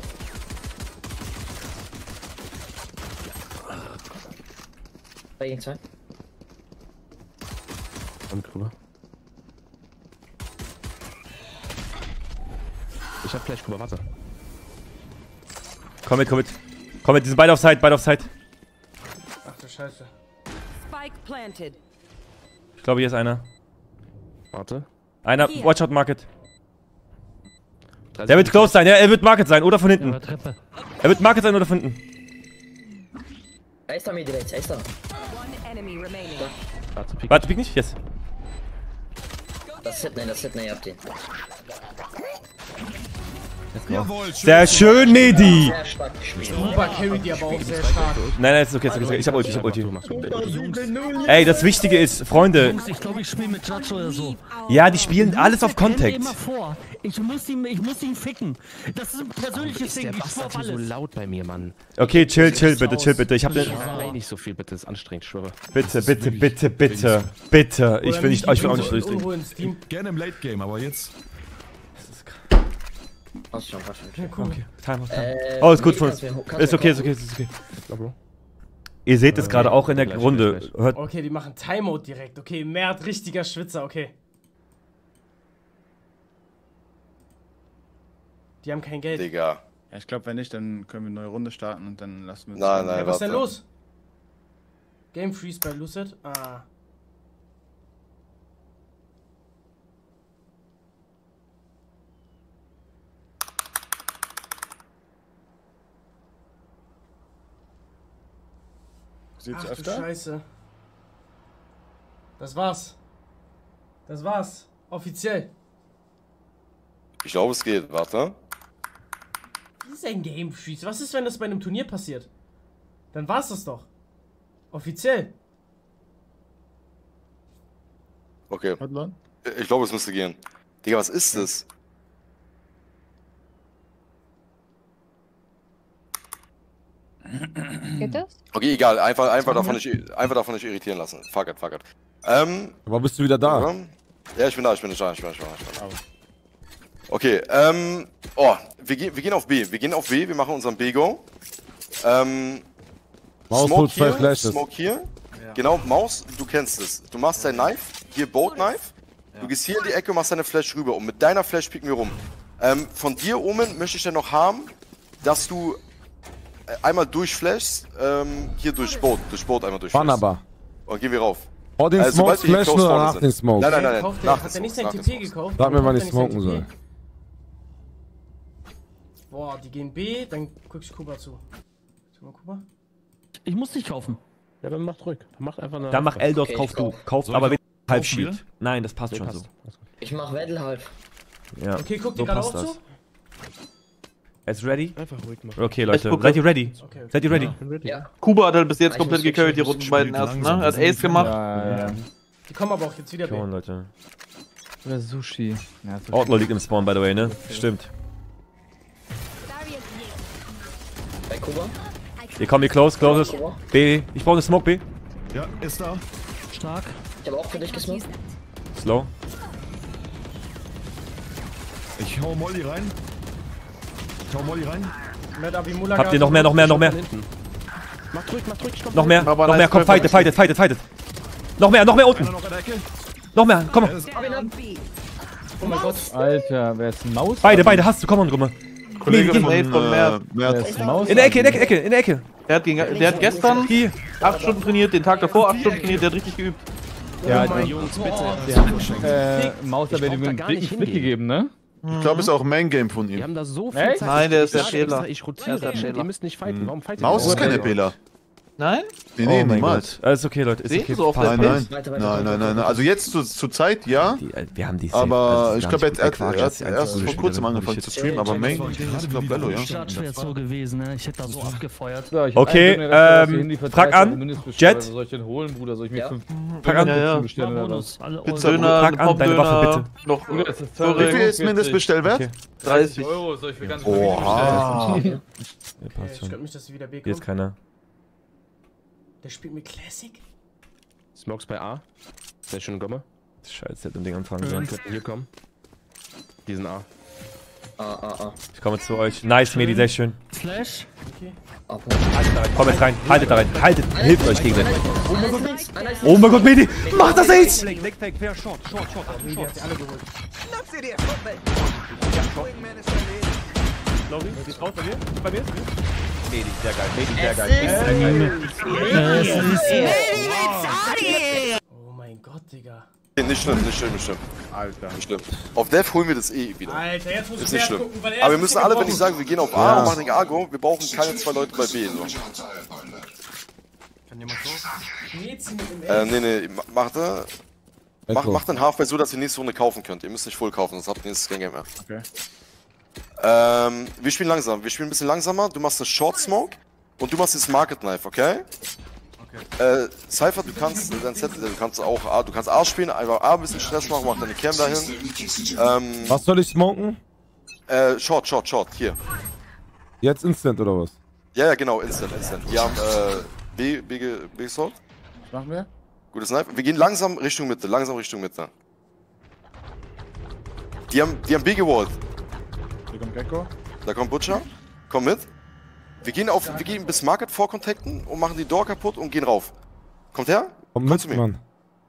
Bei gegen zwei. Und Kuba. Ich hab gleich Kuba, warte. Komm mit, komm mit. Komm mit, die sind beide auf Side, beide auf Side. Ach du Scheiße. Spike planted. Ich glaube, hier ist einer. Warte. Einer, Hier. watch out Market. Der wird close sein, ja, er wird Market sein oder von hinten. Ja, Treppe. Er wird Market sein oder von hinten. Er ist da mir direkt, er ist da. One enemy remaining. Warte, pick. Warte, pick nicht? Yes. Das ist Sydney, das ist Sydney, ihr habt ihn. Jawohl, sehr schön, Nedi. Super carry die aber auch sehr stark. Nein, nein, ist okay, ist okay. Ich hab Ulti, ich hab Ulti. Ey, das Wichtige ist, Freunde. Jungs, ich glaube, ich spiele mit Judge oder so. Ja, die spielen alles auf Contact. Immer vor. Ich muss ihn, ich muss ihn ficken. Das ist ein persönliches Ding. Ich schwör auf so alles. laut bei mir, Mann. Okay, chill, chill, bitte, chill, bitte. Ich hab den. Nein, nicht so viel, bitte. Das ist anstrengend, ich schwöre. Bitte, bitte, bitte, bitte, bitte. Ich will nicht, ich will auch nicht durchdringen. Gerne im Late Game, aber jetzt. Passt schon, passt schon. Okay, Time, Time. Äh, Oh, ist gut von nee, uns. kannst du- kannst Ist du okay, ist kaufen. okay, ist okay. Ihr seht es gerade auch in der Runde. Hört. Okay, die machen Timeout direkt. Okay, Mert, richtiger Schwitzer, okay. Die haben kein Geld. Digga. Ja, ich glaube, wenn nicht, dann können wir eine neue Runde starten und dann lassen wir uns. Nein, nein, Ja, was ist denn warte. los? Game Freeze bei Lucid? Ah. Sieht's Ach du öfter? Scheiße. Das war's. Das war's. Offiziell. Ich glaube, es geht. Warte. Das ist ein Game Freeze. Was ist, wenn das bei einem Turnier passiert? Dann war's das doch. Offiziell. Okay. Ich glaube, es müsste gehen. Digga, was ist das? Geht das? Okay, egal. Einfach, einfach, davon nicht, einfach davon nicht irritieren lassen. Fuck it, fuck it. Ähm. Aber bist du wieder da? Ja, ich bin da, ich bin da, ich bin da, ich bin da. Ich bin da. Okay, ähm. Oh, wir, gehen, wir gehen auf B. Wir gehen auf B, wir machen unseren B-Go. Ähm. Maus Smoke holt zwei hier, Flashes. Smoke hier. Genau, Maus, du kennst es. Du machst dein Knife, hier Boat Knife. Du gehst hier in die Ecke und machst deine Flash rüber. Und mit deiner Flash picken wir rum. Ähm, von dir, Omen, möchte ich dann noch haben, dass du äh, einmal durchflashst, ähm, hier durch Boat, durch Boat einmal durchflashst. Wann aber? Und gehen wir rauf. Vor den Äh, sobald Smoke wir hier flashen close oder vorne nach sind. den Smoke? Nein, nein, nein, nein. Kauft Nach der, hat er den nicht Smokes, sein nach T den P Smokes. gekauft? Sag mir, Warum wann kauft ich er nicht sein smoken T P? soll. Boah, die gehen B, dann guck ich Kuba zu. Schau mal, Kuba. Ich muss dich kaufen. Ja, dann macht ruhig. Macht einfach eine. Dann mach Eldos, Okay, kauf ich du. kauf. Kauf Soll aber ich wenn auch halb spielen? shield. Nein, das passt Nee, schon passt. so. Ich mach Weddle halb. Ja. Okay, guck dir so gerade passt auch das. zu. Ist ready? Einfach ruhig machen. Okay, Ich Leute, gucke. seid ihr ready? Okay, okay. Seid ihr ready? Ja. Kuba hat halt bis jetzt Ich komplett muss gecarried, die switchen. Runden beiden Spielt ersten, ne? langsam, Er hat das ist Ace gemacht. Ja, ja. Die kommen aber auch jetzt wieder Come on, B. Leute. Oder Sushi. Ja, Sushi. Outlaw liegt im Spawn, by the way, ne? Stimmt. Bei Kuba. Hier kommen wir close, closes. B. Ich brauche eine Smoke, B. Ja, ist da. Stark. Ich habe auch für dich gesmoked. Slow. Ich hau Molly rein. Ich hau Molly rein. Met Abimula Habt ihr noch mehr, noch mehr, noch mehr? Macht ruhig, macht ruhig. ich komm Noch mehr, rein. Aber noch nice mehr, komm, Treffer. fightet, fightet, fightet, fightet. Noch mehr, noch mehr unten. Einer noch in der Ecke. Noch mehr, komm mal. Oh mein Gott. Alter, wer ist ein Maus? Beide, beide, hast du, komm on, Rümmer. Kollege Nee, von geh. Ace von Mert. Wer ist ein Maus? In der Ecke, in der Ecke, in der Ecke. Der hat, gegen, der hat gestern Hier. acht Stunden trainiert, den Tag davor acht Stunden trainiert, der hat richtig geübt. Ja, Oh mein die Jungs, bitte. äh, Maus hat mir brauch da den gar dicken nicht Flick hingehen. gegeben, ne? Ich glaube, es ist auch ein Main-Game von Wir ihm. haben da so viel Echt? Zeit. Nein, der ist der Ich sag Schäler. extra, Ich Er ist rotiere. der Schäler. Ihr müsst nicht fighten. Warum fightet Maus ihr? ist keine Bela. Nein? Nee, nee, Oh mein niemals. Gott. Alles okay, Leute, ist Sehen okay. Sie so auf Passt. der Nein, Pace? nein. Weiter, weiter, Nein, weiter, nein, nein, nein. weiter. Also jetzt zur, zur Zeit, ja. Die, äh, wir haben die safe. Aber Also, ich gar glaube, nicht er hat gut. Der erst, Quark erst ist vor einfach kurzem so angefangen zu shit. streamen, aber Main, ich glaube, Bello, ja. Judge wäre so gewesen, ne? Ich hätte da so abgefeuert. So, ich hab Okay, einen Junior, der ähm, Handy für frag dreißig an. Mindestbestellung. Jet. Soll ich den holen, Bruder? Soll ich mir Ja. fünf Frag an. Ja, ja. bestellen oder was? Bonus. Alle Pizza, Döner, Frag an, deine Waffe, Döner, bitte. noch Bruder, das ist Wie viel teurer. ist Mindestbestellwert? Okay. dreißig. Euro, soll ich für ganz Oha. Ja, Okay, passt ich schon. glaube nicht, dass sie wieder B Hier ist kommen. keiner. Der spielt mit Classic? Smokes bei A. Sehr schön, Gomme. Scheiße, hätte ein Ding anfangen Wir sollen. könnten hier kommen. Diesen A. Ah, ah, ah. Ich komme zu euch. Nice, Medi, sehr schön. Flash. Ab. Komm jetzt rein, haltet da rein, haltet, hilft euch gegenseitig. Oh mein Gott. Oh mein Gott, Medi, mach das Ace! Die hat sie alle geholt. Medi, sehr geil, Medi, sehr geil. Oh mein Gott, Digga. Nee, nicht schlimm, nicht schlimm, nicht schlimm. Alter. Nicht schlimm. Auf Dev holen wir das eh wieder. Alter, jetzt muss Ist ich nicht erst schlimm. gucken, weil er Aber wir ist müssen ein alle, bisschen wenn ich gebrochen. sage, wir gehen auf A Ja. und machen den A-Go, wir brauchen keine zwei Leute bei B. So. Kann jemand so? Nee, zieh mit dem Äh, L. nee, nee, ma- macht er. Mach, Echo. macht den Halfway so, dass ihr nächste Runde kaufen könnt. Ihr müsst nicht voll kaufen, sonst habt ihr nächstes kein Game mehr. Okay. Ähm, wir spielen langsam. Wir spielen ein bisschen langsamer. Du machst eine Short Smoke und du machst das Market Knife, okay? Okay. Äh, Cypher, du kannst dein Set, du kannst auch A, du kannst A spielen, einfach A ein bisschen Stress machen, mach deine Cam dahin. Ähm, Was soll ich smoken? Äh, Short, Short, Short, hier. Jetzt Instant oder was? Ja, ja, genau, Instant, Instant. Wir haben äh, B, B, B gesort. Was machen wir? Gutes Knife. Wir gehen langsam Richtung Mitte, langsam Richtung Mitte. Die haben, die haben B gewollt. Hier kommt Gecko. Da kommt Butcher. Komm mit. Wir gehen auf, wir gehen bis Market vorkontakten und machen die Door kaputt und gehen rauf. Kommt her? Komm mit, zu mir. Mann.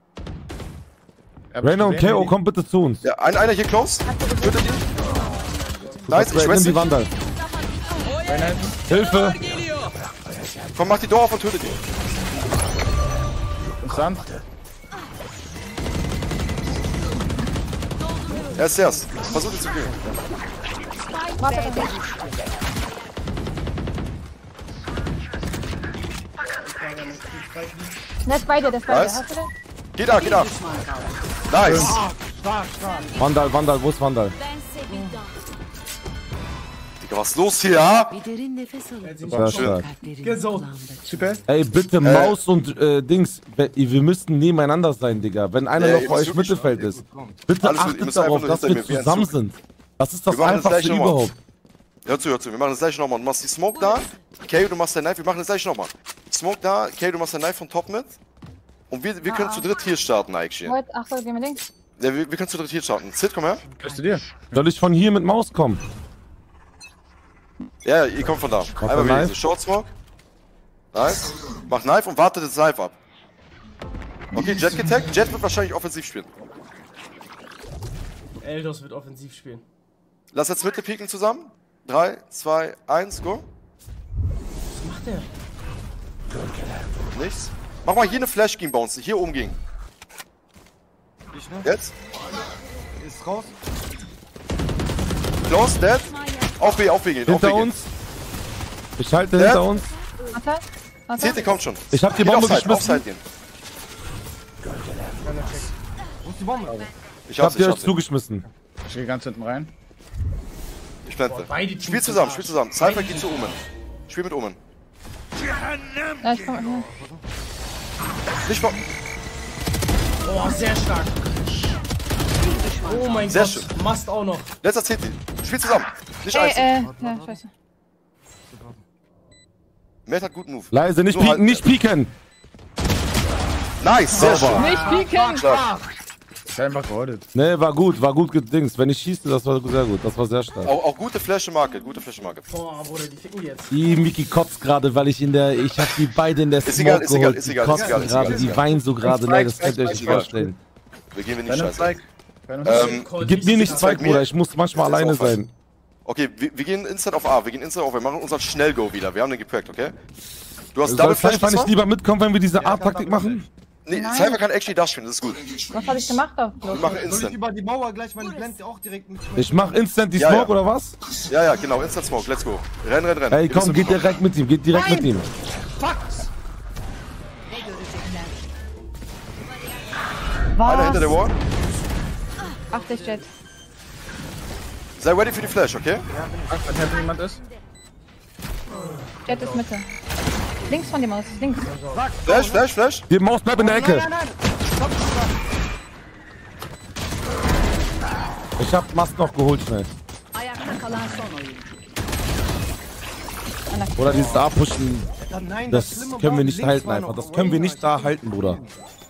Rainer und K O, komm bitte zu uns. Ja, ein, einer hier close. Tötet ihn. Nice, ich weiß die Vandal. Hilfe! Komm, mach die Door auf und tötet ihn. Interessant. Erst, erst. Versuch ihn zu killen. Der ist bei dir, der ist bei dir. Nice. Hast du den? Geh da, geh da. Nice. Vandal, Vandal, wo ist Vandal? Digga, was ist los hier, ja? Sehr stark. Super. Ey, bitte Maus und äh, Dings, wir müssten nebeneinander sein, Digga. Wenn einer Ja, noch ihr bei müsst euch wirklich- Mittelfeld ist. Bitte Alles gut, ihr achtet müsst einfach darauf, nur dass hinter wir mir wie ein zusammen Zug. sind. Das ist das Wir machen das Einfachste gleiche nochmal. überhaupt. Hör zu, hör zu, wir machen das gleich nochmal. Du machst die Smoke da, Kay, du machst dein Knife, wir machen das gleich nochmal. Smoke da, Kay, du machst dein Knife von Top mit. Und wir, wir können Ah. zu dritt hier starten, eigentlich. Wait, ach so, gehen wir links. Ja, wir, wir können zu dritt hier starten. Sid, komm her. Bist du dir? Soll ich von hier mit Maus kommen? Ja, ja, ihr kommt von da. Mach Einmal von wieder Knife. diese Short Smoke. Nice. Mach Knife und wartet das Knife ab. Okay, Jet getaggt. Jet wird wahrscheinlich offensiv spielen. Eldos wird offensiv spielen. Lass jetzt Mitte pieken zusammen. drei, zwei, eins, go. Was macht der? Nichts. Mach mal hier eine Flash gegen Bounce, hier oben gegen. Jetzt. Ist raus. Close, dead. Auf B, auf B gehen. auf B Hinter gehen. uns. Ich halte Dead. hinter uns. Warte, warte. Zete kommt schon. Ich hab die Geht Bombe offside, geschmissen. offside gehen. Wo ist die Bombe? Ich Ich hab hab's, dir ich euch hab's. zugeschmissen. Ich geh ganz hinten rein. Ich plante. Boah, beide Spiel Teams zusammen, sind spiel zusammen. Cypher geht zu Omen. Spiel mit Omen. Ja, ich komm hier. Nicht vor. Oh, sehr stark. Oh mein Sehr Gott, schön. Mast auch noch. Letzter C T. Spiel zusammen. Nicht Ey, einzeln. äh, ja, scheiße. Matt hat guten Move. Leise, nicht So pieken, halt- nicht pieken. Nice, sehr Sauber. schön. Nicht pieken! Stark. Ich hab einfach geholdet. Ne, war gut, war gut gedings. Wenn ich schieße, das war sehr gut. Das war sehr stark. Auch, auch gute Flash im Market, gute Flash im Market. Boah, Bruder, die ficken jetzt. Die Miki kotzt gerade, weil ich in der. Ich hab die beide in der Ist Smoke egal, ist egal, geholt. ist Die egal, ist kotzen egal, ist gerade, egal, ist die egal. weinen so gerade. Spike, Nein, das Spike, könnt ihr euch nicht Spike, vorstellen. Wir gehen wir nicht Deine scheiße. Spike. Deine Ähm, Gib mir nicht zwei, Zeig mir. Bruder. Ich muss manchmal Das ist alleine auch was. sein. Okay, wir, wir gehen instant auf A, wir gehen instant auf A. Wir machen unseren Schnellgo wieder. Wir haben den gepackt, okay? Du hast Soll Double Flash Cypher nicht zwar? lieber mitkommen, wenn wir diese A-Taktik machen? Nee, Nein. Cypher kann actually das spielen, das ist gut. Was hab ich gemacht da? Wir machen Soll ich instant. über die Mauer gleich mal die Blende auch direkt mit. Ich mach instant die Ja, Smoke ja. oder was? Ja, ja, genau, instant Smoke, let's go. Renn, renn, renn. Ey, Ihr komm, wisst, geht was direkt mit ihm, geht direkt mit ihm. Einer hinter der Wall. achtzig Jet. Sei ready für die Flash, okay? Ach, wenn hinten jemand ist. Jet ist Mitte. Links von dem aus, links. Flash, Flash, Flash. Die Maus bleibt in der Ecke. Ich hab Mast noch geholt, schnell. Oder dieses A-Pushen, das können wir nicht halten einfach. Das können wir nicht da halten, Bruder.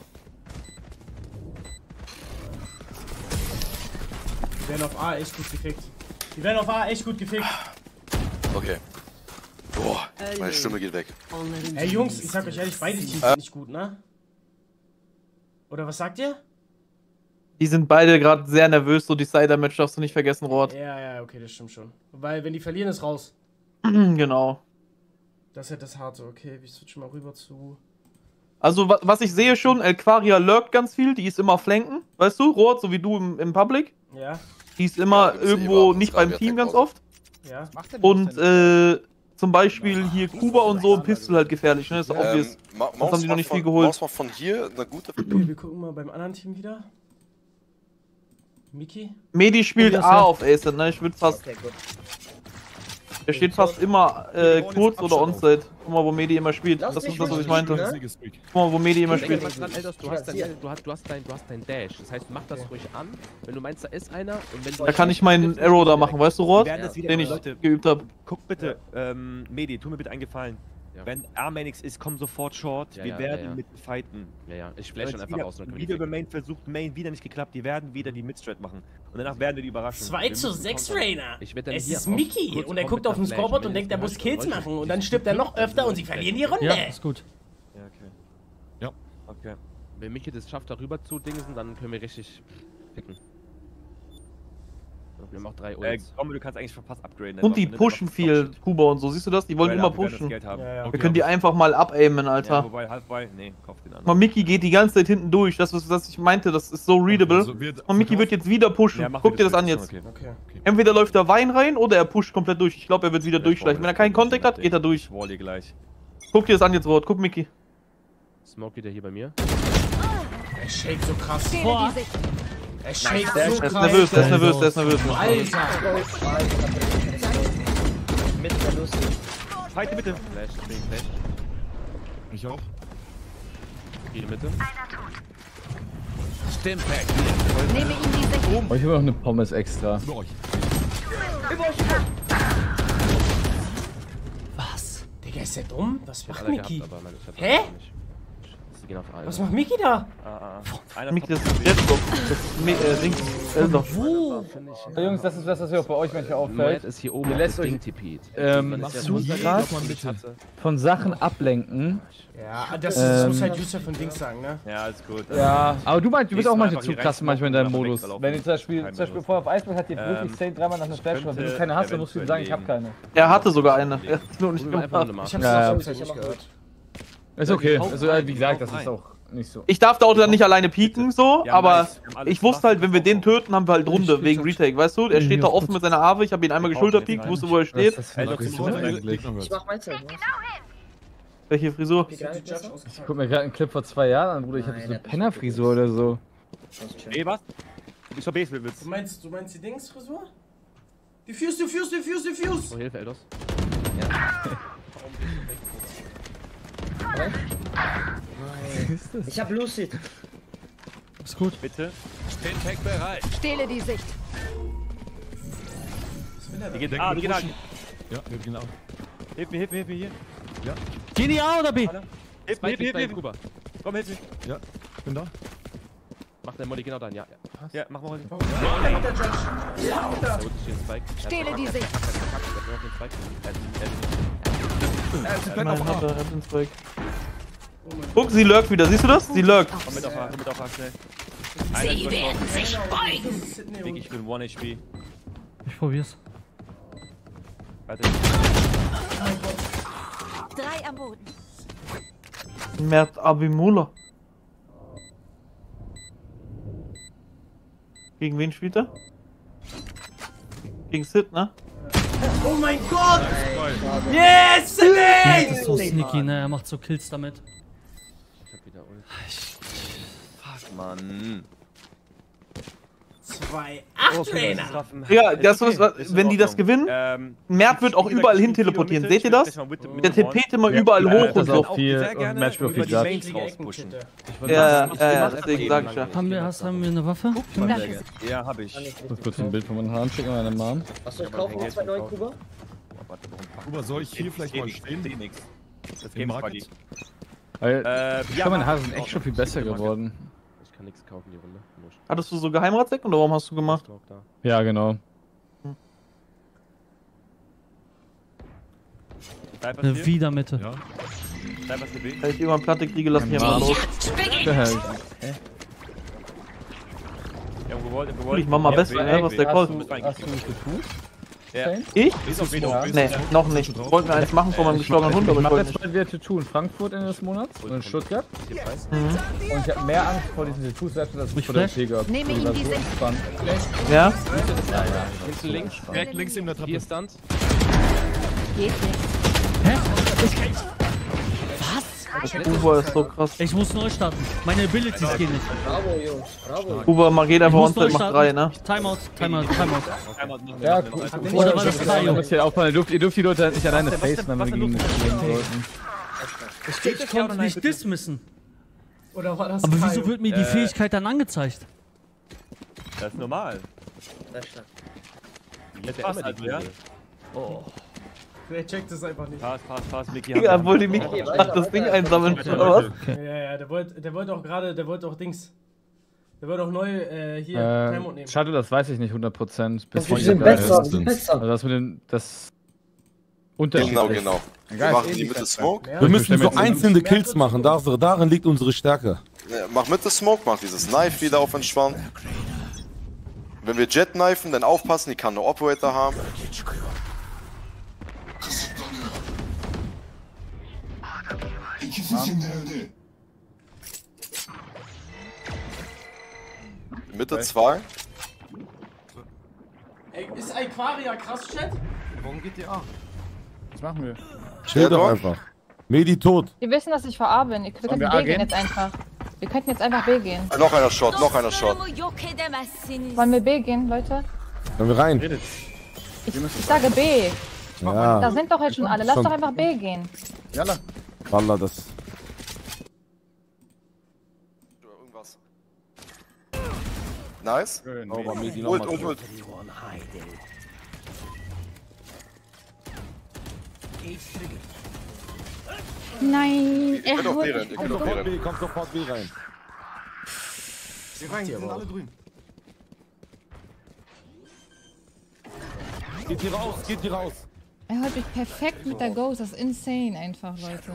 Die werden auf A echt gut gefickt. Die werden auf A echt gut gefickt. Okay. Boah, meine Stimme geht weg. Ey Jungs, ich sag euch ehrlich, beide Teams sind nicht gut, ne? Oder was sagt ihr? Die sind beide gerade sehr nervös, so die Cider-Match darfst du nicht vergessen, Rot. Ja, ja, okay, das stimmt schon. Weil wenn die verlieren, ist raus. Genau. Das ist halt das Harte, okay. Ich switch mal rüber zu... Also, wa was ich sehe schon, Elquaria lurkt ganz viel, die ist immer flanken, weißt du, Rot, so wie du im, im Public. Ja. Die ist immer Ja, du bist eh irgendwo überhaupt nicht dran, beim wer Team tankt ganz aus. oft. Ja. Und äh, zum Beispiel hier Kuba und so, Pistol halt gefährlich, ne? Ist obvious. Ähm, Ma Das Maus haben die noch macht nicht von, viel geholt. Maus macht von hier eine gute... Okay, wir gucken mal beim anderen Team wieder. Miki? Medi spielt Oh, das A ja. auf Ace, ne? Ich würde fast. Okay, gut. Der steht fast immer äh, kurz oder Onside. Guck mal, wo Medi immer spielt. Das ist das, was ich meinte. Guck mal, wo Medi immer spielt. Denk mal dran, Eldos, du hast, dein, du, hast, du, hast dein, du hast dein Dash. Das heißt, mach das ruhig an, wenn du meinst, da ist einer. Und wenn du Da kann ich meinen Arrow da machen, weißt du, Rod? Wir werden das wieder Den ich Leute, geübt habe. Guck bitte, ähm, Medi, tu mir bitte einen Gefallen. Ja. Wenn A-Manix ist, komm sofort short. Ja, wir ja, werden ja, ja. mit fighten. Ja, ja, ich flash dann einfach wieder, raus und dann können wieder die über Main versucht, Main wieder nicht geklappt. Die werden wieder die Mid-Strat machen. Und danach werden wir die überraschen. zwei Wir zu müssen sechs, kontern. Rainer. Ich werd dann Es hier ist auf- Miki kurz und er kommen guckt mit auf den einer Scoreboard Flash, und denkt, er wenn muss es Kills gehört, machen. Und ich- dann ich- stirbt er noch ich- öfter und sie ich- verlieren die Runde. Ja, ist gut. Ja, okay. Ja. Okay. Wenn Michi das schafft, darüber zu dingsen, dann können wir richtig ficken. Wir haben auch drei Äh, Ults. komm, du kannst eigentlich schon fast upgraden. Und die pushen viel, Kuba und so. Siehst du das? Die wollen Weil immer wir werden das pushen. Geld haben. Ja, ja. Wir können die einfach mal abaimen, Ja, Alter. wobei, halb bei. Nee, kauf den Mal anderen. Mickey geht die ganze Zeit hinten durch. Das, was was ich meinte, das ist so readable. Also wird Und Mickey wird jetzt wieder pushen. Ja, mach Guck dir das bitte, an ist jetzt. schon okay. Okay. Entweder läuft da Wein rein oder er pusht komplett durch. Ich glaube, er wird wieder Ja, durchschleichen. Wenn er keinen Kontakt hat, geht er durch. Ich wall dir gleich. Guck dir das an jetzt, Rot. Guck, Mickey. Smoke geht ja hier bei mir. Er shake so krass. Stehle Boah. die Sicht. Er shake Der so ist krass. nervös, der ist nervös, der ist nervös. Alter. Mit der Lust. Fight bitte. Flash, deswegen Flash. Ich auch. Geh in die Mitte. Nehme ihm die Sicht. Oh, ich habe noch eine Pommes extra. Über euch. Was? Digga, ist der dumm? Was Ich hab macht alle Miki? gehabt, aber meine, ich hab Hä? das nicht. Sie gehen auf A. Was macht Miki da? Ah, ah, ah. Einer Mickey, das top- ist jetzt doch. Das Mi- äh, Ding. Elder. Wo? Jungs, das ist das, was mir auch bei euch manchmal auffällt. Mad ist hier oben Ihr auf lässt das euch Ding tippet. ähm, Man ist ja zu runter- krass man bitte. von Sachen ablenken. Ja, das, ist, das muss Ähm, halt Yusuf von Dings sagen, ne? Ja, ist gut. Ja, aber du meinst, du bist Gehst auch du manchmal einfach zu hier krass rein, manchmal in deinem smoken, Modus. weglaufen. Wenn ihr zum Beispiel, Kein zum Beispiel Modus. vorher auf Eisberg hat, ihr Ähm, wirklich Sane dreimal nach einer Flash, wenn du könnte keine hast, dann musst du ihm sagen, ich hab keine. Er hatte sogar eine. Er hat nur nicht Einfach gemacht. eine Marke. Ich hab's Ja, ja, ja. nicht gehört. Ist okay. Also, äh, wie gesagt, das ist auch nicht so. Ich darf da auch dann nicht alleine pieken, so, Ja, aber nice. Wir haben alles ich wusste halt, wenn wir den töten, haben wir halt Runde, wegen Retake, weißt du? Er steht da offen mit seiner Ave, ich habe ihn einmal geschulterpiekt, wusste, wo er steht. Was ist das Ey, für eine das ist Frisur so eigentlich? Ich mach mein Zeichen. Welche Frisur? Die Judge Ich ausgefallen. guck mir gerade einen Clip vor zwei Jahren an, Bruder. Ich hatte Nein, so eine der hat Pennerfrisur oder so. Ey, was? Ich hab Base willst. Du meinst, du meinst die Dings-Frisur? Diffuse, diffuse, diffuse, diffuse! Oh, Hilfe, Eldos. Ich hab Lucid. Ist gut. Bitte. Stehle die Sicht. Die geht A, die geht A. Ja, wir gehen auch. Hilf mir, hilf mir, hilf mir hier. Ja, Geh die A oder B? Hilf mir, hilf mir, hilf mir. Kuba. Komm, hilf mir. ja, ich bin da. Mach dein Molly genau dann, ja. ja. Ja, mach mal. Da unten steht ein Spike. Stehle die Sicht. Nein, hat er, hat den Spike. Guck, sie lurkt wieder, siehst du das? Sie lurkt. Komm mit auf A, komm mit auf A, schnell. Sie werden sich beugen. Digga, ich bin one H P. Ich probier's. Warte. Drei am Boden. Mert Abimula. Gegen wen spielt er? Gegen Sid, ne? Oh mein Gott! Yes! Das ist Sid! so sneaky, ne? Er macht so Kills damit. Ich hab wieder Ult. Fuck, Mann. zwei acht Trainer! Ja, das ist, wenn die das gewinnen, Ähm, Mert wird auch überall hin teleportieren. Seht ihr das? Der TPt immer überall hoch und Das so. auch viel und Matchball viel Judge. Ja, ja, ja, deswegen sag ich ja. Haben wir, hast, haben wir eine Waffe? Ja, hab ich. Ich muss kurz ein Bild von meinen Haaren schicken, meine Mom. Achso, ich kaufe noch zwei neue Kuba. Kuba, soll ich hier vielleicht mal stehen? Das Im Game Market? Buddy. Weil, Äh, ich ja, glaube, meine Haare mach. sind echt schon viel besser geworden. Ich kann nichts kaufen, die Runde. Muss. Hattest du so Geheimratseck oder warum hast du gemacht? Smoke da. Ja, genau. Sniper Äh, hier. wieder Mitte. Ja. Sniper hier B. Wenn ich irgendwann Platte kriege, lass mich mal los. Ja, Wir haben gewollt, wir gewollt. Ich mach mal besser, ne, was der hast Colt. du, hast du getut? Ja. Ich? Ist auf jeden Ja. Fall. Nee, noch nicht. Ich wollte mir eins machen von meinem gestorbenen Hund, aber Ich ich mache wollte jetzt nicht. bald wieder Tattoo in Frankfurt Ende des Monats und in Stuttgart. Mhm. Und ich habe mehr Angst vor diesen Tattoos, selbst als ich vor der O P gehabt. Nehme Das ihm war die so Sicht. entspannt. Ja? Hinten links. Direkt links neben der Treppe. Hier Stunt. Geht nicht. Hä? Uber ist so krass. Ich muss neu starten. Meine Abilities gehen nicht. Bravo, Jungs. Bravo. Uber macht jeder Ich von muss uns, neu macht starten. drei, ne? Timeout, Timeout, Timeout. Ja, Oder war das Ihr Kaio? müsst hier aufpassen, ihr dürft, ihr dürft die Leute halt nicht alleine facen, wenn wir gegen die spielen sollten. Ich konnte nicht dismissen. Oder war das Aber wieso Kaio? wird mir die Äh. Fähigkeit dann angezeigt? Das ist normal. Das ist stark. Jetzt passt halt, ja? Oh. Der checkt es einfach nicht. Pass, pass, pass, Mickey. Digga, obwohl die Mickey das Ding einsammeln, oder was? Ja, ja, der wollte der wollt auch gerade, der wollte auch Dings. Der wollte auch neu äh, hier Äh, Timeout nehmen. Schade, das weiß ich nicht hundert Prozent. Wir sind besser, wir sind besser. Also das mit dem, das Unterschied. Genau, genau. Wir machen die Mitte Smoke. Wir müssen so einzelne Kills machen, da- darin liegt unsere Stärke. Ja, mach Mitte Smoke, mach dieses Knife wieder auf entspannt. Wenn wir Jet knifen, dann aufpassen, die kann eine Operator haben. Mitte zwei. Ey, ist Aquaria krass, Chat? Warum geht die A? Was machen wir? Chill doch einfach. Medi tot. Die wissen, dass ich vor A bin. Wir könnten wir B A gehen gehen? jetzt einfach. Wir könnten jetzt einfach B gehen. Noch einer Shot, noch einer Shot. Wollen wir B gehen, Leute? Können wir rein? Ich, ich sage B. Ja. Da sind doch jetzt schon alle. Lass Schon. doch einfach B gehen. Jalla. Wallah, das. Irgendwas. Nice. Sauber, Medi Ult, nochmal. ult, ult. Nein, Ihr er könnt auf B holt rein, ihr mich. könnt auf B Sofort B, rein. kommt sofort B rein. Geh rein, die sind alle drüben. Geht hier raus, geht hier raus. Er holt mich perfekt mit der Ghost. Das ist insane einfach, Leute.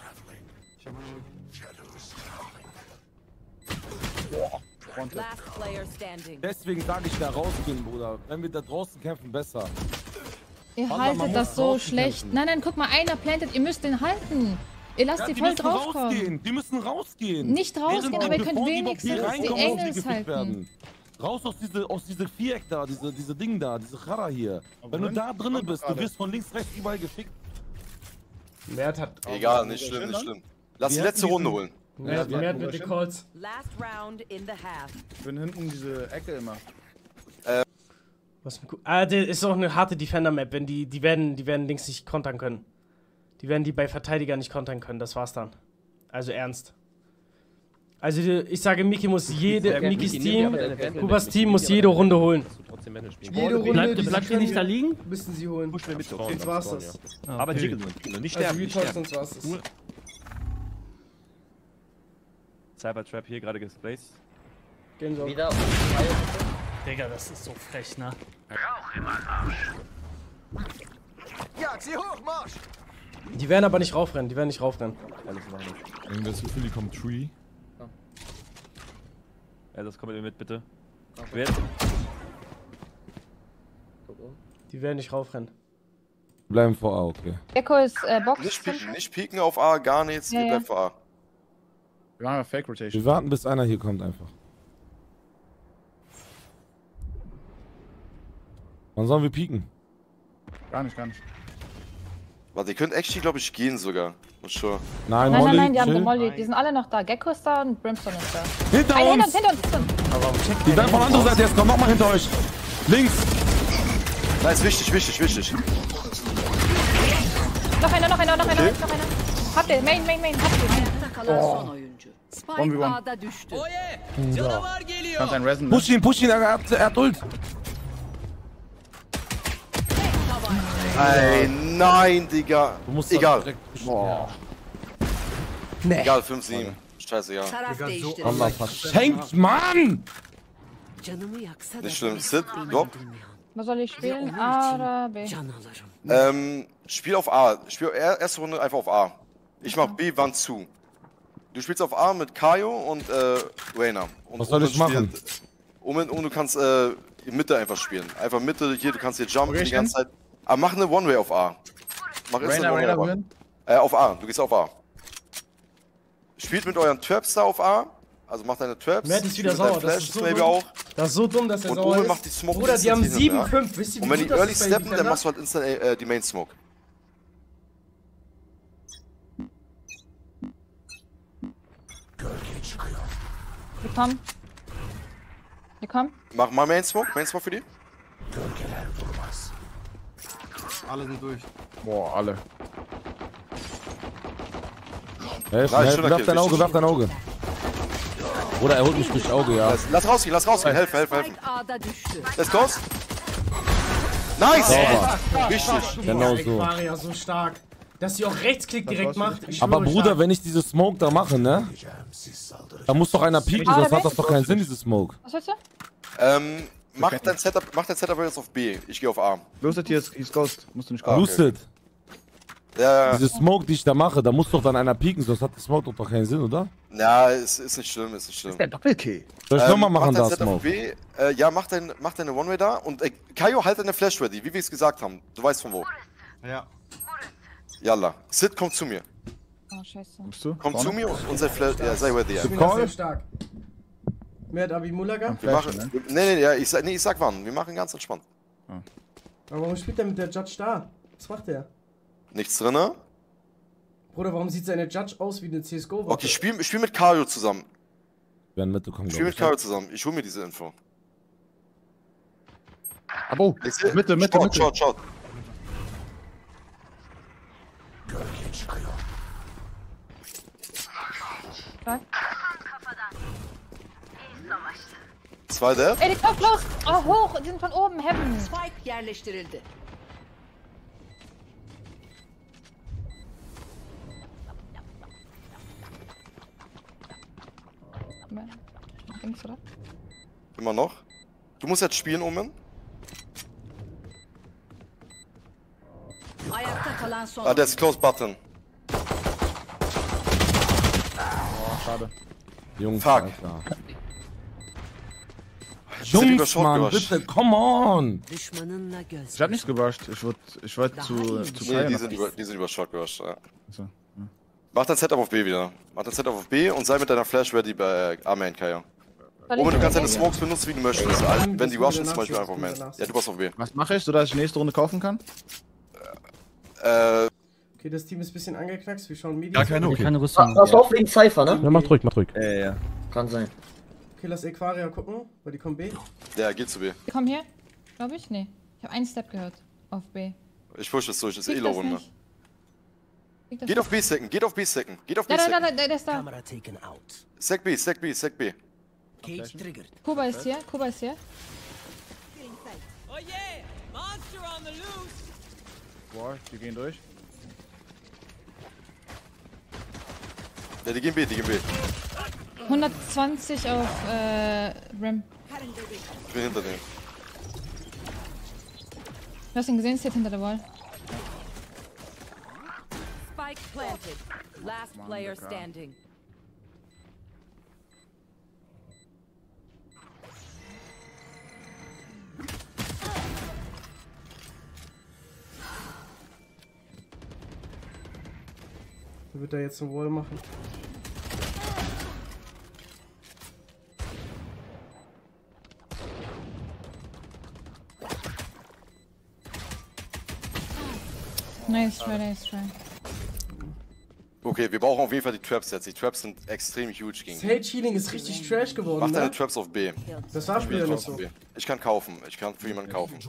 Last player standing. Deswegen sage ich da rausgehen, Bruder. Wenn wir da draußen kämpfen, besser. Ihr Wallah, man haltet muss das so draußen schlecht. kämpfen. Nein, nein, guck mal, einer plantet. Ihr müsst den halten. Ihr lasst Ja, die die voll müssen draufkommen. rausgehen. Die müssen rausgehen. Nicht rausgehen, Während aber ihr die- könnt bevor die wenigstens überhaupt hier die reinkommen, Engels ausgefickt halten. werden. Raus aus diese, aus diese Viereck da, diese, diese Ding da, diese Chara hier. Wenn du da drinnen bist, du wirst von links, rechts überall gefickt. Mert hat. Egal, nicht schlimm, nicht schlimm. Lass die letzte Runde holen. Mert, Mert mit den Calls. Last round in the half. Ich bin hinten diese Ecke immer. Was ah, das ist auch eine harte Defender-Map, wenn die, die werden, die werden links nicht kontern können. Die werden die bei Verteidigern nicht kontern können, das war's dann. Also ernst. Also die, ich sage, Miki muss jede, Sehr gut. Mikis Miki, nimm dir Team, aber deine Wendel Kubas weg. Team Miki, muss nimm dir jede aber Runde deine holen. Wendel. Trotzdem Wendel spielen. Jede Runde, Bleibt, die bleibt sie ihr nicht da können, liegen? müssen sie holen. Push mir mit. Sonst war's das. Ah, Aber okay. jiggeln, jiggeln. Nicht Also sterben, nicht Retalk, sterben. sonst war's das. Cool. Cybertrap hier gerade gesplaced. Gehen so. Wieder. Digga, das ist so frech, ne? Ja, zieh hoch, Marsch! Die werden aber nicht raufrennen, die werden nicht raufrennen. Alles machen nicht. Irgendwie das Gefühl, die kommt Tree. Ja, das kommt mit mir mit, bitte. Okay. Wer? Die werden nicht raufrennen. Bleiben vor A, okay. Gecko ist äh, Box. Nicht pieken, nicht pieken auf A, gar nichts. Ja, Wir ja. bleiben vor A. Wir machen ja Fake Rotation. Wir warten, bis einer hier kommt einfach. Wann sollen wir pieken? Gar nicht, gar nicht. Warte, ihr könnt actually, glaube ich, gehen sogar. Und schon. Nein, Nein, Molly, nein, nein, die haben chill. den Molly. Die sind alle noch da. Gecko ist da und Brimstone ist da. Hinter Einer uns! hinter uns, hinter uns, hinter uns. Die werden von der anderen Seite jetzt kommen, nochmal hinter euch. Links! Nein, ist wichtig, wichtig, wichtig. Noch einer, noch einer, noch einer, noch einer. Habt ihr, Main, Main, Main, habt ihr. Ayakta kalan son oyuncu. One v Spike one. A'da düştü. Kannst einen Resin. Push ihn, push ihn, er hat, er hat Ult. Ey, nein, Digga. Du musst Egal. direkt- Boah. Nee. Egal, fünf sieben. Scheißegal. Taraf değiştirin. Allah verschenkt, Mann! Canımı yaksa da Nicht schlimm. bir Sit, saniye drop. durmayalım. Was soll ich Ve spielen? onun A için oder B? can alırım. Ähm, spiel auf A. Spiel er- erste Runde einfach auf A. Ich mach B, Wand zu. Du spielst auf A mit Kaio und äh, Reyna. Und Was soll ich Omen machen? spielt- Omen, und du kannst äh, in Mitte einfach spielen. Einfach Mitte, hier, du kannst hier jumpen Okay, die ganze Zeit. Aber mach eine One-Way auf A. Mach jetzt Reyna, eine Reyna, One-Way auf wohin? A. Äh, auf A. Du gehst auf A. Spielt mit euren Traps da auf A. Also macht deine Traps. Mert ist wieder spielt mit sauer. deinen Das Flashes ist so maybe dumm. auch. Das ist so dumm, dass er Und sauer Omen ist. macht die Smoke Bruder, die haben instant hin, sieben ja? fünf. Wisst ihr, wie Und wenn gut die das Early ist bei steppen, dann Defender? machst du halt instant äh, die Main Smoke. Die kommen. Die kommen. Mach mal Main Smoke, Main Smoke für die. Alle sind durch. Boah, alle. Helf, Nice, helf, schöner werf Kill, dein Auge, richtig. werf dein Auge. Oder er holt mich durch Auge, ja. Lass, lass rausgehen, lass rausgehen. Helfen, helfen, helfen. Spike A'da düştü. Let's go. Nice! Sauber. Richtig. Genau so. Aquaria, so stark. Dass sie auch Rechtsklick direkt macht. Ich Aber schwöre, Bruder, stark. wenn ich diese Smoke da mache, ne? Da muss doch einer pieken, sonst hat das doch keinen Sinn, diese Smoke. Was willst du? Ähm, mach dein Setup, mach dein Setup jetzt auf B. Ich gehe auf A. Lucid hier ist, ist Ghost. Musst du nicht Ah, okay. Lucid. Ja, Diese Smoke, die ich da mache, da muss doch dann einer pieken, sonst hat die Smoke doch keinen Sinn, oder? ja, ist, ist nicht schlimm, ist nicht schlimm. Der Doppelkill. Soll ich nochmal machen, mach da dein Setup auf Smoke? B. Äh, ja, mach, dein, mach deine One-Way da und äh, Kaio, halt deine Flash ready, wie wir es gesagt haben. Du weißt von wo. Ja. Yalla. Sid, komm zu mir. Oh, scheiße. Bist du? Komm Vorne? zu mir und unser Flash, ja, sei ready. Ja. Ich bin sehr stark. Wer hat Abi Mulaga? Wir machen, nee, nee, ja, ich, sag- nee, ich sag wann. Wir machen ganz entspannt. Aber warum spielt er mit der Judge da? Was macht der? Nichts drinne. Bruder, warum sieht seine Judge aus wie eine C S G O? Okay, ich spiel, ich spiel mit Kaio zusammen. Werden mitbekommen, Ich spiel glaub mit Kaio zusammen. Ich hol mir diese Info. Abo. Mitte, Mitte, Short, Mitte. short, short. Stark. Zwei Dead. Ey, die kommt los! Oh, hoch! Die sind von oben, Heaven! Spike yerleştirildi. Links, oder? Immer noch. Du musst jetzt spielen, Omen. Ayakta kalan son. Ah, der ist Close Button. Oh, schade. Jungs, Fuck. Alter. Ich hab über Jungs, Short Mann, gewascht. bitte, come on! Düşmanınla göz. Ich hab nichts gewascht. Ich wollte ich wollt zu, zu Nee, Kaio die noch- sind, über, die sind über Short gewascht. Ja. So, ja. Mach dein Setup auf B wieder. Mach dein Setup auf B und sei mit deiner Flash ready bei A-Main, Kaio. Soll ich Omen, du kannst wieder deine gehen? Smokes benutzen, wie du möchtest. Also, wenn die rushen, zum Beispiel einfach Main. Ja, du warst auf B. Was mache ich, sodass ich nächste Runde kaufen kann? Äh, Okay, das Team ist ein bisschen angeknackst. Wir schauen Medium. Gar keine, okay. Keine Rüstung. Pass auf wegen Cypher, ne? Ja, mach ruhig, mach ruhig. Ja, ja, ja. Kann sein. Okay, lass Aquaria gucken, weil die kommen B. ja, geht zu B. Die kommen hier? Glaube ich? Nee. Ich habe einen Step gehört. Auf B. Ich push das durch, das ist Krieg eh das Low-Runde. nicht. Krieg das Geht nicht. auf B-Second, geht auf B-Second, geht auf Da, da, da, B-Second. da, der ist da. Camera taken out. Sec B, Sec B, Sec B. Cage triggered. Kuba ist hier. Kuba ist hier. Oh yeah! Monster on the loose! Boah, die gehen durch. Ja, die gehen B, die gehen B. hundertzwanzig auf äh, Rim. Ich bin hinter denen. Du hast ihn gesehen, steht hinter der Wall. Spike planted. Last player standing. Wer wird da jetzt eine Wall machen? Nice try, nice try. Okay, wir brauchen auf jeden Fall die Traps jetzt. Die Traps sind extrem huge gegen die. Sage Healing ist richtig trash geworden, Mach deine ne? Traps auf B. Das war Ich spiel später nicht Traps so. auf B. Ich kann kaufen. Ich kann für jemanden kaufen.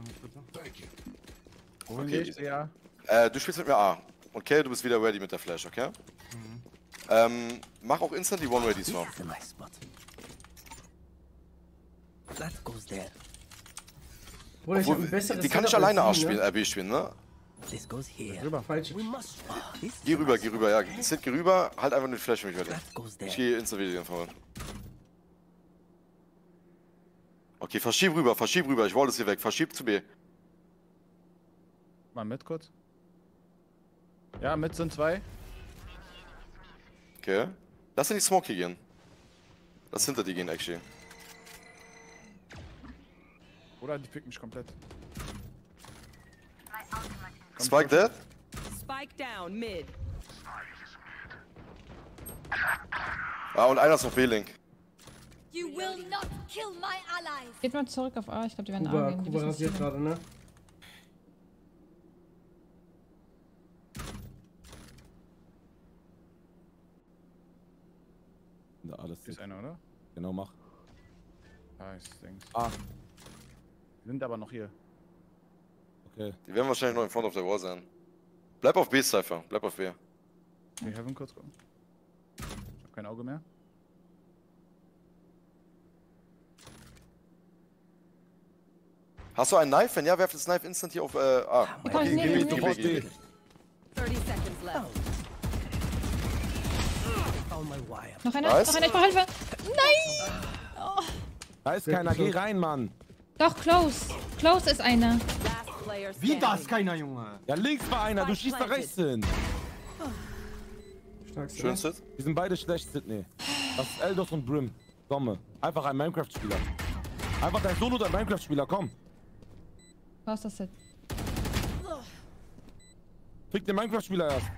Wohin Okay. gehst du, ja? Äh, du spielst mit mir A. Okay, du bist wieder ready mit der Flash, okay? Ähm, mach auch instant die One-Way diesmal. That's a nice spot. That goes there. Bruder, ich hab Obwohl, ein besseres die kann ich Setup alleine A als sie, spielen, ne? äh, B spielen, ne? This goes here. Rüber. Falsch. We must spot this. Geh rüber, geh rüber, ja. Sid, geh rüber, halt einfach nur die Flash für mich weiter. goes there. Ich geh instant wieder vorhin. Okay, verschieb rüber, verschieb rüber. Ich wollte es hier weg. Verschieb zu B. Mal mit kurz. Ja, mit sind zwei. Okay. Lass in die Smoke hier gehen. Lass hinter dir gehen, actually. Oder die picken mich komplett. Spike dead? Spike down mid. Ah, und einer ist noch B-Link. You will not kill my allies. Geht mal zurück auf A, ich glaube, die werden A Kuba, gehen. Die Kuba wissen, was rasiert sie gerade, ne? Ja, alles Ist einer, oder? Genau, mach. Nice, Dings. Ah. Sind aber noch hier. Okay. Die werden wahrscheinlich noch in front of the wall sein. Bleib auf B, Cypher. Bleib auf B. Wir haben kurz gucken. Ich hab kein Auge mehr. Hast du ein Knife? Wenn ja, werf das Knife instant hier auf äh, A. Ich kann nicht nehmen. Geh, geh, geh, geh. thirty seconds left. Noch einer, Nice. noch einer, ich brauche Hilfe. Nein! Oh. Da ist keiner, geh rein, Mann. Doch, close. Close ist einer. Last player Wie standing. da ist keiner, Junge? Ja, links war einer, du schießt da rechts hin. Schön, Sid. Die sind beide schlecht, Sidney. Das ist Eldos und Brim. Komme. Einfach ein Minecraft-Spieler. Einfach dein Solo, dein Minecraft-Spieler, komm. Was ist das jetzt? Fick den Minecraft-Spieler erst.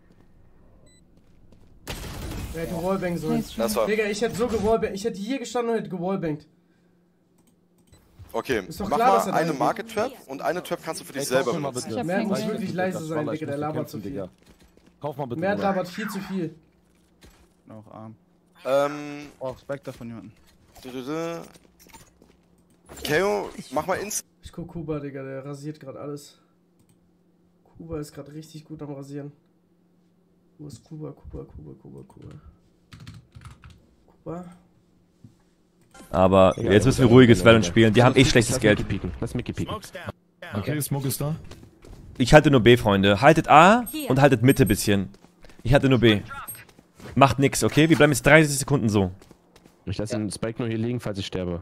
Der hätte Wallbang sollen. Das war- Digga, ich hätte so gewallbangt. Ich hätte hier gestanden und hätte gewallbangt. Okay, Ist doch mach klar, dass mal er da eine hingeht. Market Trap und eine Trap kannst du für dich Ey, selber kauf mir mal benutzen. bitte. Ich hab Mert kein muss Geld. wirklich leise sein, Wallah, ich Digga, der muss labert kämpfen, zu viel. Digga. Kauf mal bitte. Mert Bruder. labert viel zu viel. Noch arm. Ähm, Oh, Spectre von jemandem. dü- dü- dü. Keo, mach mal ins. Ich guck Kuba, Digga, der rasiert gerade alles. Kuba ist gerade richtig gut am Rasieren. Wo ist Kuba, Kuba, Kuba, Kuba, Kuba? Kuba? Aber jetzt müssen wir ruhiges Valorant spielen. Die haben echt schlechtes Geld. Lass Mickey pieken. Okay, Smoke ist da. Ich halte nur B, Freunde. Haltet A und haltet Mitte ein bisschen. Ich halte nur B. Macht nix, okay? Wir bleiben jetzt dreißig Sekunden so. Ich lasse den Spike nur hier liegen, falls ich sterbe.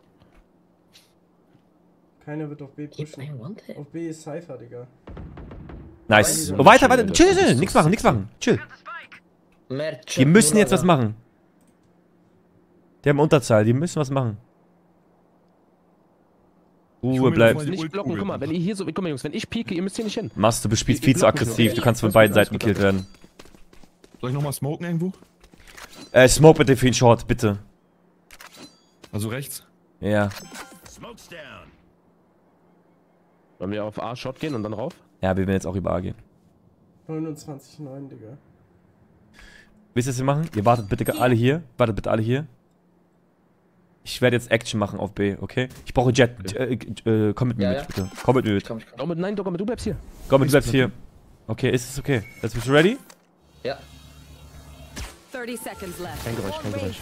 Keiner wird auf B pushen. Auf B ist Cypher, Digga. Nice. Oh, weiter, weiter. Chill, chill. Nix machen, nix machen. Chill. Die müssen jetzt was machen. Die haben Unterzahl, die müssen was machen. Ruhe bleibt. Nicht blocken, guck mal, wenn ihr hier so, guck mal Jungs, wenn ich pieke, ihr müsst hier nicht hin. Machst du, du spielst viel zu aggressiv. Du kannst von beiden Seiten gekillt werden. Soll ich nochmal smoken irgendwo? Äh, smoke bitte für den Short, bitte. Also rechts? Ja. Wollen wir auf A Shot gehen und dann rauf? Ja, wir werden jetzt auch über A gehen. neunundzwanzig neun, Digga. Wisst ihr, was wir machen? Ihr wartet bitte alle hier. Wartet bitte alle hier. Ich werde jetzt Action machen auf B, okay? Ich brauche Jet. Äh, äh, komm mit mir Ja, mit, ja. bitte. Komm mit mir mit. Komm mit, nein, Dogger, du bleibst hier. Komm mit, du bleibst hier. Okay, ist es okay? Jetzt bist du ready? Ja. thirty seconds left. Kein Geräusch, kein Geräusch.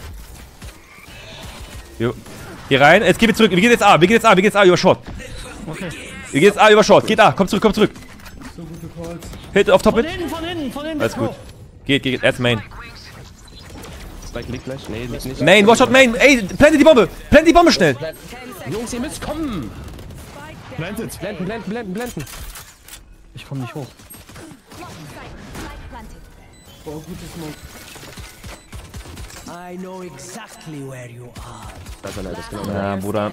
Jo. Hier rein. Jetzt gehen wir zurück. Wir gehen jetzt A. Wir gehen jetzt A. Wir gehen jetzt A über Short. Okay. Wir gehen jetzt A über Short. Geht A. Komm zurück, komm zurück. So gute Calls. Hit auf Top Von mit. hinten, von hinten, von hinten. Alles gut. Geht, geht, geht. Erst Main. Spike liegt gleich. Nee, liegt nicht. Main, watch out, Main. Ey, plante die Bombe. Plante die Bombe schnell. Jungs, ihr müsst kommen. Planted. Blenden, blenden, blenden, blenden. Ich komm nicht hoch. Oh, gute Smoke. I know exactly where you are. Da ist er, das ist genau. Ja, Bruder.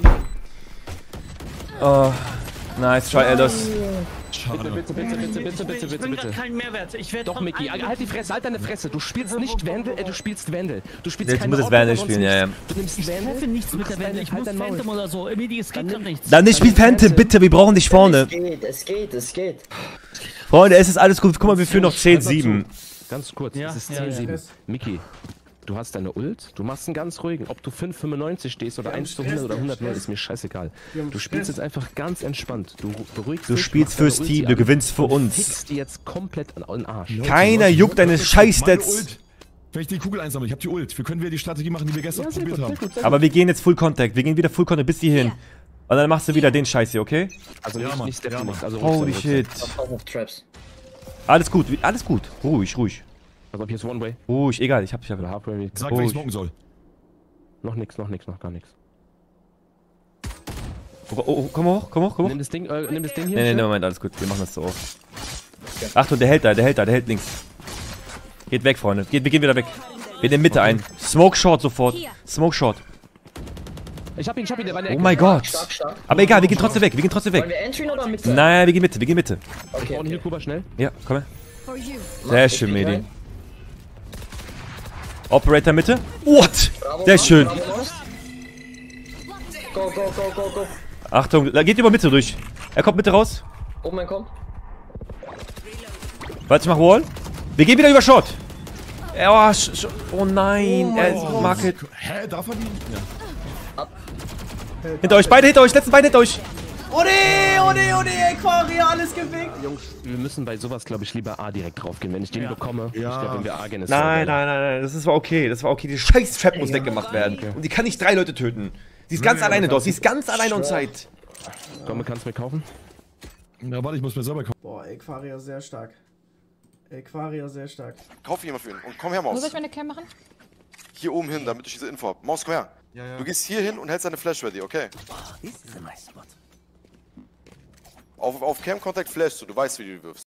Oh. Nice, try Eldos. Bitte, bitte, bitte, bitte, bitte, bitte, Ich bitte, bin grad bitte. kein Mehrwert. Ich werde Doch, Mickey, halt die Fresse, halt deine Fresse. Du spielst nicht Vandal, äh, du spielst Vandal. Du spielst Jetzt keine muss es Ordnung Vandal oder spielen, sonst ja, ja. nichts. Du nimmst Ich Vandal. treffe nichts du mit der machst Wende. Ich halt muss dein Maul. Phantom oder so. Emily, es geht grad nichts. Dann nicht spiel Phantom, bitte. Wir brauchen dich vorne. Es geht, es geht, es geht. Freunde, es ist alles gut. Guck mal, wir führen noch zehn sieben. Ganz kurz, Ja, es ist ja, zehn ja. sieben. Mickey, du hast deine Ult, du machst einen ganz ruhigen. Ob du fünf fünfundneunzig stehst oder Wir haben eins zu hundert Stress, oder wir haben hundert null, Stress. ist mir scheißegal. Wir haben Du spielst Stress. jetzt einfach ganz entspannt. Du beruhigst Du dich, spielst machst deine fürs Ulti Team, du an gewinnst für und uns. fickst die jetzt komplett an den Arsch. Keiner juckt deine Meine Scheiß-Stats. Ult. Wenn ich die Kugel einsammle, ich hab die Ult. Wir können wieder die Strategie machen, die wir gestern Ja, sehr probiert gut, haben. sehr gut, sehr Aber gut. wir gehen jetzt Full Contact. Wir gehen wieder Full Contact bis hierhin. Und dann machst du wieder den Scheiß hier, okay? Also Ja, nicht, Mann. nicht steppen, Ja, nichts. Mann. Also Holy Rucksack, shit. Auch auf Traps. Alles gut, alles gut. Ruhig, ruhig. Also hier ist One Way Ruhig, egal, ich hab dich oder aber. Halfway. Sag, wenn Oh, ich ich- smoken soll. Noch nix, noch nix, noch gar nichts. Oh, oh, komm hoch, komm hoch, komm hoch. Nimm das Ding, äh, nimm das Ding hier. Nee, nee, nee, Moment, alles gut. Wir machen das so auf. Achtung, der hält da, der hält da, der hält links. Geht weg, Freunde. Geht, wir gehen wieder weg. Wir nehmen Mitte ein. Smoke Short sofort. Smoke Short. Ich hab ihn, ich hab ihn, der war in der Oh Ecke. mein Gott. Stark, stark. Aber egal, wir gehen trotzdem weg. Wir gehen trotzdem Wollen weg. wir Entry oder Mitte? Nein, wir gehen Mitte, wir gehen Mitte. Okay, Und hier okay. Kuba schnell. Ja, komm her. For you. Sehr Ich schön, bin Medi. rein. Operator Mitte. What? Bravo, Sehr Mann, schön. bravo, Mann. Go, go, go, go, go. Achtung, da geht über Mitte durch. Er kommt Mitte raus. Oben, mein kommt. Warte, ich mach Wall. Wir gehen wieder über Short. Oh, sch, sch, oh nein, Oh er mein mag Gott. it. Hä, darf er die? Ja. Hinter euch, beide hinter euch, letzten beide hinter euch. Oh nee, oh nee, oh nee, Aquaria, alles gewinkt. Jungs, wir müssen bei sowas, glaube ich, lieber A direkt draufgehen. Wenn ich den bekomme, ich glaube, wenn wir A gehen, ist Nein, nein, nein, nein, das war okay, das war okay. Die scheiß Trap muss weggemacht werden. Und die kann nicht drei Leute töten. Sie ist ganz Nee, alleine aber dort, sie ist ganz alleine on Zeit. Komm, kannst du mir kaufen? Ja, warte, ich muss mir selber kaufen. Boah, Aquaria sehr stark. Aquaria sehr stark. Kauf jemand für ihn. Und komm her, Wo Maus. soll ich meine Cam machen? Hier oben hin, damit ich diese Info hab. Maus, komm her. Ja, ja. Du gehst hier hin und hältst deine Flash ready, okay? Auf, auf Cam Contact flashst du, du weißt, wie du die wirfst.